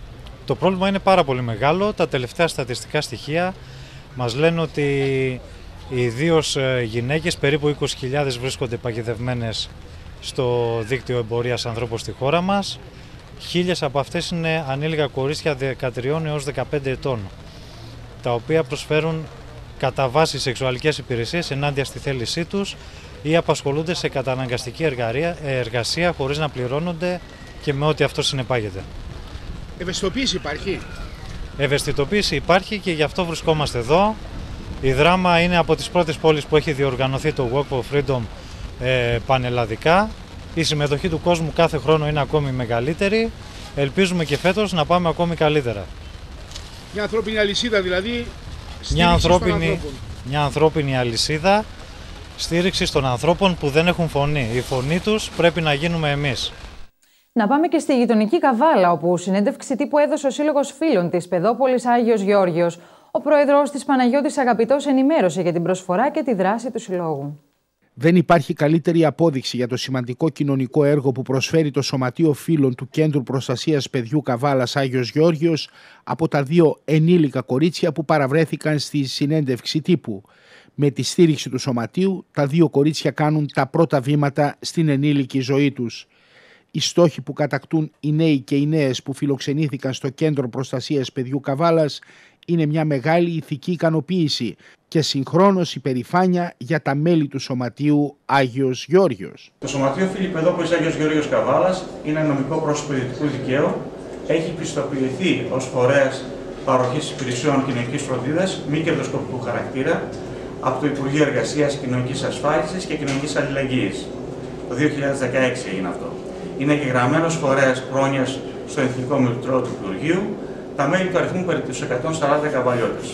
Το πρόβλημα είναι πάρα πολύ μεγάλο. Τα τελευταία στατιστικά στοιχεία μας λένε ότι ιδίως γυναίκες, περίπου είκοσι χιλιάδες βρίσκονται παγιδευμένες στο δίκτυο εμπορίας ανθρώπων στη χώρα μας. Χίλιες από αυτές είναι ανήλικα κορίτσια δεκατρία έως δεκαπέντε ετών, τα οποία προσφέρουν κατά βάση σεξουαλικές υπηρεσίες ενάντια στη θέλησή τους ή απασχολούνται σε καταναγκαστική εργασία χωρίς να πληρώνονται και με ό,τι αυτό συνεπάγεται. Ευαισθητοποίηση υπάρχει? Ευαισθητοποίηση υπάρχει και γι' αυτό βρισκόμαστε εδώ. Η Δράμα είναι από τις πρώτες πόλεις που έχει διοργανωθεί το Walk for Freedom ε, πανελλαδικά. Η συμμετοχή του κόσμου κάθε χρόνο είναι ακόμη μεγαλύτερη. Ελπίζουμε και φέτος να πάμε ακόμη καλύτερα. Μια ανθρώπινη αλυσίδα δηλαδή, μια ανθρώπινη, μια ανθρώπινη αλυσίδα στήριξης των ανθρώπων που δεν έχουν φωνή. Η φωνή τους πρέπει να γίνουμε εμείς. Να πάμε και στη γειτονική Καβάλα, όπου συνέντευξη τύπου έδωσε ο Σύλλογος Φίλων της Παιδόπολης Άγιος Γεώργιος. Ο πρόεδρος της Παναγιώτης Αγαπητός ενημέρωσε για την προσφορά και τη δράση του Συλλόγου. Δεν υπάρχει καλύτερη απόδειξη για το σημαντικό κοινωνικό έργο που προσφέρει το Σωματείο Φίλων του Κέντρου Προστασίας Παιδιού Καβάλας Άγιος Γεώργιος από τα δύο ενήλικα κορίτσια που παραβρέθηκαν στη συνέντευξη τύπου. Με τη στήριξη του Σωματείου, τα δύο κορίτσια κάνουν τα πρώτα βήματα στην ενήλικη ζωή τους. Οι στόχοι που κατακτούν οι νέοι και οι νέες που φιλοξενήθηκαν στο Κέντρο Προστασίας Παιδιού Καβάλας είναι μια μεγάλη ηθική ικανοποίηση και συγχρόνως υπερηφάνεια για τα μέλη του Σωματείου Άγιος Γεώργιος. Το Σωματείο Φίλοι Παιδόπολης Άγιος Γεώργιος Καβάλας είναι ένα νομικό πρόσωπο ιδιωτικού δικαίου. Έχει πιστοποιηθεί ως φορέας παροχής υπηρεσιών κοινωνικής φροντίδας μη κερδοσκοπικού χαρακτήρα από το Υπουργείο Εργασίας, Κοινωνικής Ασφάλισης και Κοινωνικής Αλληλεγγύης. Το δύο χιλιάδες δεκαέξι έγινε αυτό. Είναι εγγεγραμμένος φορέας πρόνοιας στο Εθνικό Μητρό του Υπουργείου. Τα μέλη του αριθμού περί τους εκατόν σαράντα καβαλιώτες.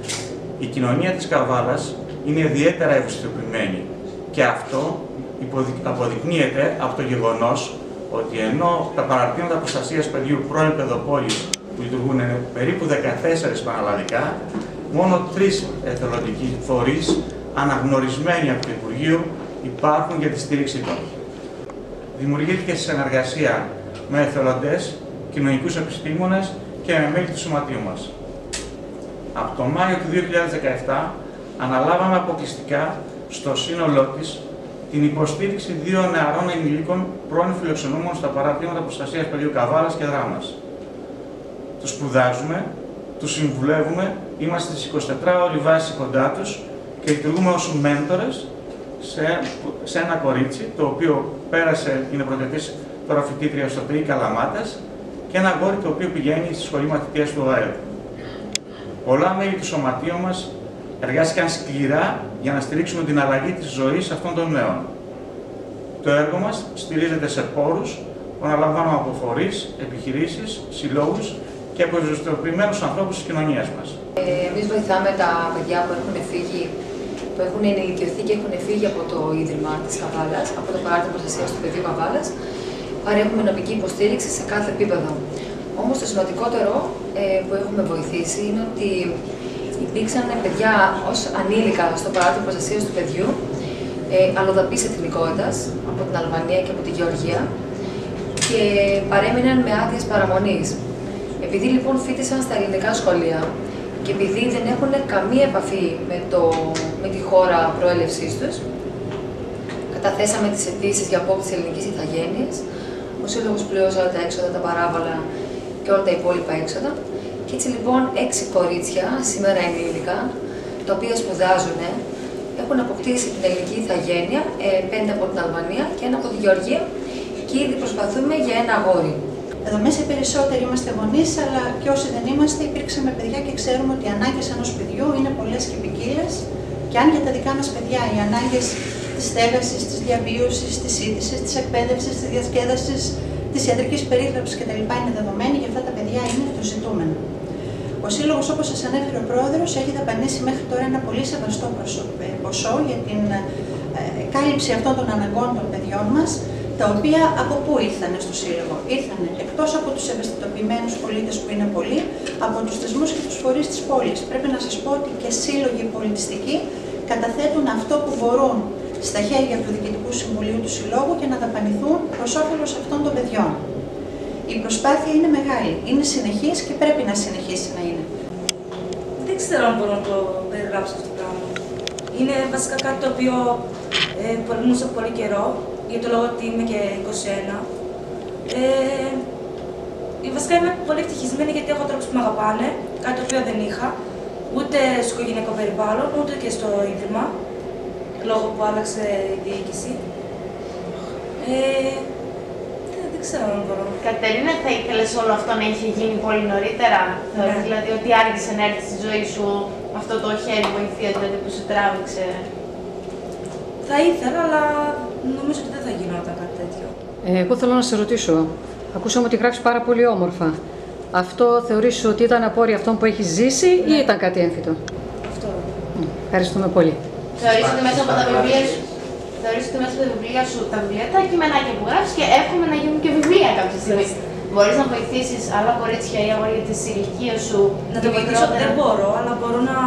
Η κοινωνία της Καβάλας είναι ιδιαίτερα ευαισθητοποιημένη και αυτό αποδεικνύεται από το γεγονός ότι ενώ τα παραρτήματα προστασίας παιδιού πρώην Παιδοπόλης που λειτουργούν περίπου δεκατέσσερα πανελλαδικά, μόνο τρεις εθελοντικοί φορείς αναγνωρισμένοι από το Υπουργείο υπάρχουν για τη στήριξη των. Δημιουργήθηκε σε συνεργασία με εθελοντές, κοινωνικούς επιστήμονες και με μέλη του Σωματείου μας. Από τον Μάιο του δύο χιλιάδες δεκαεπτά αναλάβαμε αποκλειστικά στο σύνολό της την υποστήριξη δύο νεαρών ενηλίκων πρώην φιλοξενούμενων στα παραρτήματα προστασίας παιδιού Καβάλας και Δράμας. Τους σπουδάζουμε, τους συμβουλεύουμε, είμαστε στις εικοσιτετράωρη βάση κοντά τους και λειτουργούμε ως μέντορες σε, σε ένα κορίτσι το οποίο πέρασε, είναι πρωτευτής τώρα φοιτήτρια στο ΤΕΙ Καλαμάτας και ένα αγόρι το οποίο πηγαίνει στη σχολή μαθητείας του ΟΑΕ. Πολλά μέλη του Σωματείου μας εργάστηκαν σκληρά για να στηρίξουμε την αλλαγή της ζωής αυτών των νέων. Το έργο μας στηρίζεται σε πόρους που αναλαμβάνουμε από φορείς, επιχειρήσεις, συλλόγους και από ευαισθητοποιημένους ανθρώπους της κοινωνίας μας. Ε, εμείς βοηθάμε τα παιδιά που έχουν φύγει, που έχουν ενηλικιωθεί και έχουν φύγει από το Ίδρυμα της Καβάλας, από το Παράρτημα Προστασίας του Παιδιού Καβάλας. Παρέχουμε νομική υποστήριξη σε κάθε επίπεδο. Όμως το σημαντικότερο ε, που έχουμε βοηθήσει είναι ότι υπήρξαν παιδιά ως ανήλικα στο Παράρτημα Προστασίας του Παιδιού, ε, αλλοδαπής εθνικότητας, από την Αλβανία και από τη Γεωργία, και παρέμειναν με άδειες παραμονής. Επειδή λοιπόν φοιτήσαν στα ελληνικά σχολεία και επειδή δεν έχουν καμία επαφή με, το, με τη χώρα προέλευσής τους, καταθέσαμε τις αιτήσεις για απόκτηση ελληνικής ηθαγένειας. Ο Σύλλογος πληρώσει όλα τα έξοδα, τα παράβολα και όλα τα υπόλοιπα έξοδα. Και έτσι λοιπόν έξι κορίτσια, σήμερα ενήλικα, τα οποία σπουδάζουν, έχουν αποκτήσει την ελληνική ηθαγένεια, πέντε από την Αλβανία και ένα από τη Γεωργία, και ήδη προσπαθούμε για ένα αγόρι. Εδώ μέσα οι περισσότεροι είμαστε γονείς, αλλά και όσοι δεν είμαστε, υπήρξαμε παιδιά και ξέρουμε ότι οι ανάγκες ενός παιδιού είναι πολλές και ποικίλες. Και αν για τα δικά μας παιδιά οι ανάγκες της στέγασης, της διαβίωσης, της σύντησης, της εκπαίδευσης, της διασκέδασης, της ιατρικής περίθαλψης κτλ. Είναι δεδομένη, για αυτά τα παιδιά είναι το ζητούμενο. Ο Σύλλογος, όπως σας ανέφερε ο Πρόεδρος, έχει δαπανίσει μέχρι τώρα ένα πολύ σεβαστό ποσό για την κάλυψη αυτών των αναγκών των παιδιών μας, τα οποία από πού ήρθανε στο Σύλλογο? Ήρθανε εκτός από τους ευαισθητοποιημένους πολίτες που είναι πολλοί, από τους θεσμούς και τους φορείς της πόλης. Πρέπει να σας πω ότι και σύλλογοι πολιτιστικοί καταθέτουν αυτό που μπορούν στα χέρια του Διοικητικού Συμβουλίου του Συλλόγου για να δαπανηθούν προς όφελος αυτών των παιδιών. Η προσπάθεια είναι μεγάλη, είναι συνεχής και πρέπει να συνεχίσει να είναι. Δεν ξέρω αν μπορώ να το περιγράψω αυτό το πράγμα. Είναι βασικά κάτι το οποίο ε, πολεμούσα πολύ καιρό, για το λόγο ότι είμαι και είκοσι ένα. Ε, βασικά είμαι πολύ ευτυχισμένη γιατί έχω ανθρώπους που με αγαπάνε, κάτι το οποίο δεν είχα, ούτε στο οικογενειακό περιβάλλον, ούτε και στο ίδρυμα, λόγω που άλλαξε η διοίκηση. Ε, Δεν ξέρω αν μπορώ. Κατερίνα, θα ήθελες όλο αυτό να είχε γίνει πολύ νωρίτερα? Ναι. Δηλαδή ότι άργησε να έρθει στη ζωή σου αυτό το χέρι βοηθεία, δηλαδή που σε τράβηξε? Θα ήθελα, αλλά νομίζω ότι δεν θα γινόταν κάτι τέτοιο. Ε, εγώ θέλω να σε ρωτήσω. Ακούσαμε ότι γράφεις πάρα πολύ όμορφα. Αυτό θεωρείς ότι ήταν απόρρια αυτών που έχεις ζήσει, ναι, ή ήταν κάτι έμφυτο? Αυτό. Ευχαριστούμε πολύ. Θεωρείς ότι μέσα από τα βιβλία σου Θεωρείς ότι μέσα από τα βιβλία σου, τα βιβλία, τα κειμενάκια που γράφεις, και εύχομαι να γίνουν και βιβλία κάποια στιγμή, μπορείς να βοηθήσεις άλλα κορίτσια ή αγόρια της ηλικίας σου? Να το βοηθήσω δεν μπορώ, αλλά μπορώ να...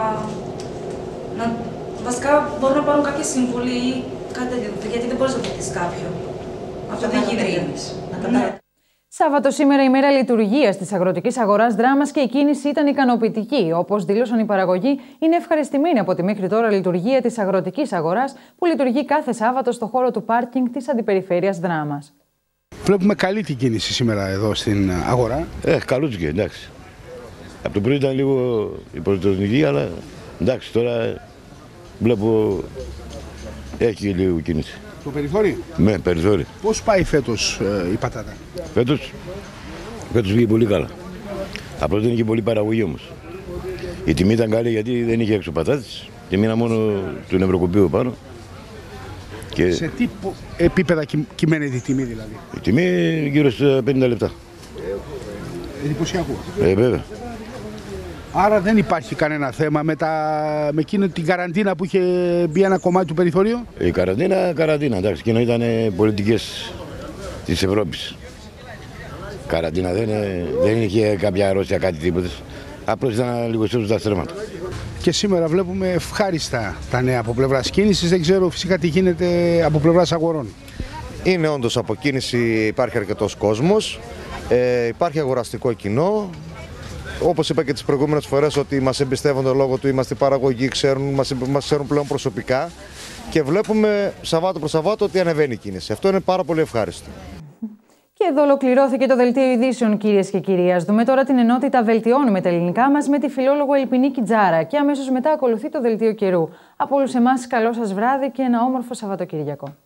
να... Βασικά μπορώ να πάρω κάποια συμβουλή ή κάτι τέτοιο, γιατί δεν μπορείς να βοηθήσεις κάποιον. Αυτό δεν γίνεται. Σάββατο σήμερα, ημέρα λειτουργίας της αγροτικής αγοράς Δράμας, και η κίνηση ήταν ικανοποιητική. Όπως δήλωσαν οι παραγωγοί, είναι ευχαριστημένοι από τη μέχρι τώρα λειτουργία της αγροτικής αγοράς, που λειτουργεί κάθε Σάββατο στο χώρο του πάρκινγκ της αντιπεριφέρειας Δράμας. Βλέπουμε καλή την κίνηση σήμερα εδώ στην αγορά. Ε, καλούτσικε, εντάξει. Από το πρωί ήταν λίγο υποτονική, αλλά εντάξει, τώρα βλέπω έχει λίγο κίνηση. Το περιθώριο. Ναι, περιθώριο. Πώς πάει φέτος ε, η πατάτα? Φέτος, φέτος πήγε πολύ καλά. Απλώς δεν είχε πολύ παραγωγή όμως. Η τιμή ήταν καλή γιατί δεν είχε έξω πατάτες και μείνα μόνο του νευροκοπείου πάνω. Και... Σε τι επίπεδα κυμαίνεται η τιμή δηλαδή? Η τιμή γύρω στα πενήντα λεπτά. Εντυπωσιακό. Ε, βέβαια. Άρα δεν υπάρχει κανένα θέμα με, τα... με εκείνη την καραντίνα που είχε μπει ένα κομμάτι του περιθωρίου? Η καραντίνα, καραντίνα, εντάξει, εκείνο ήταν πολιτικές της Ευρώπης. Καραντίνα, δεν, δεν είχε κάποια αρρώστια, κάτι τίποτα. Απλώς ήταν λίγο σώζουν τα στρέμματα. Και σήμερα βλέπουμε ευχάριστα τα νέα από πλευράς κίνησης. Δεν ξέρω φυσικά τι γίνεται από πλευράς αγορών. Είναι όντως από κίνηση, υπάρχει αρκετός κόσμος, ε, υπάρχει αγοραστικό κοινό. Όπως είπα και τις προηγούμενες φορές, ότι μας εμπιστεύονται λόγω του είμαστε παραγωγοί, ξέρουν, μας, μας ξέρουν πλέον προσωπικά, και βλέπουμε Σαββάτο προς Σαββάτο ότι ανεβαίνει η κίνηση. Αυτό είναι πάρα πολύ ευχάριστο. Και εδώ ολοκληρώθηκε το δελτίο ειδήσεων, κυρίες και κύριοι. Ας δούμε τώρα την ενότητα Βελτιώνουμε τα ελληνικά μας με τη φιλόλογο Ελπινίκη Τζάρα. Και αμέσως μετά ακολουθεί το δελτίο καιρού. Από όλους εμάς, καλό σας βράδυ και ένα όμορφο Σαββατοκύριακο.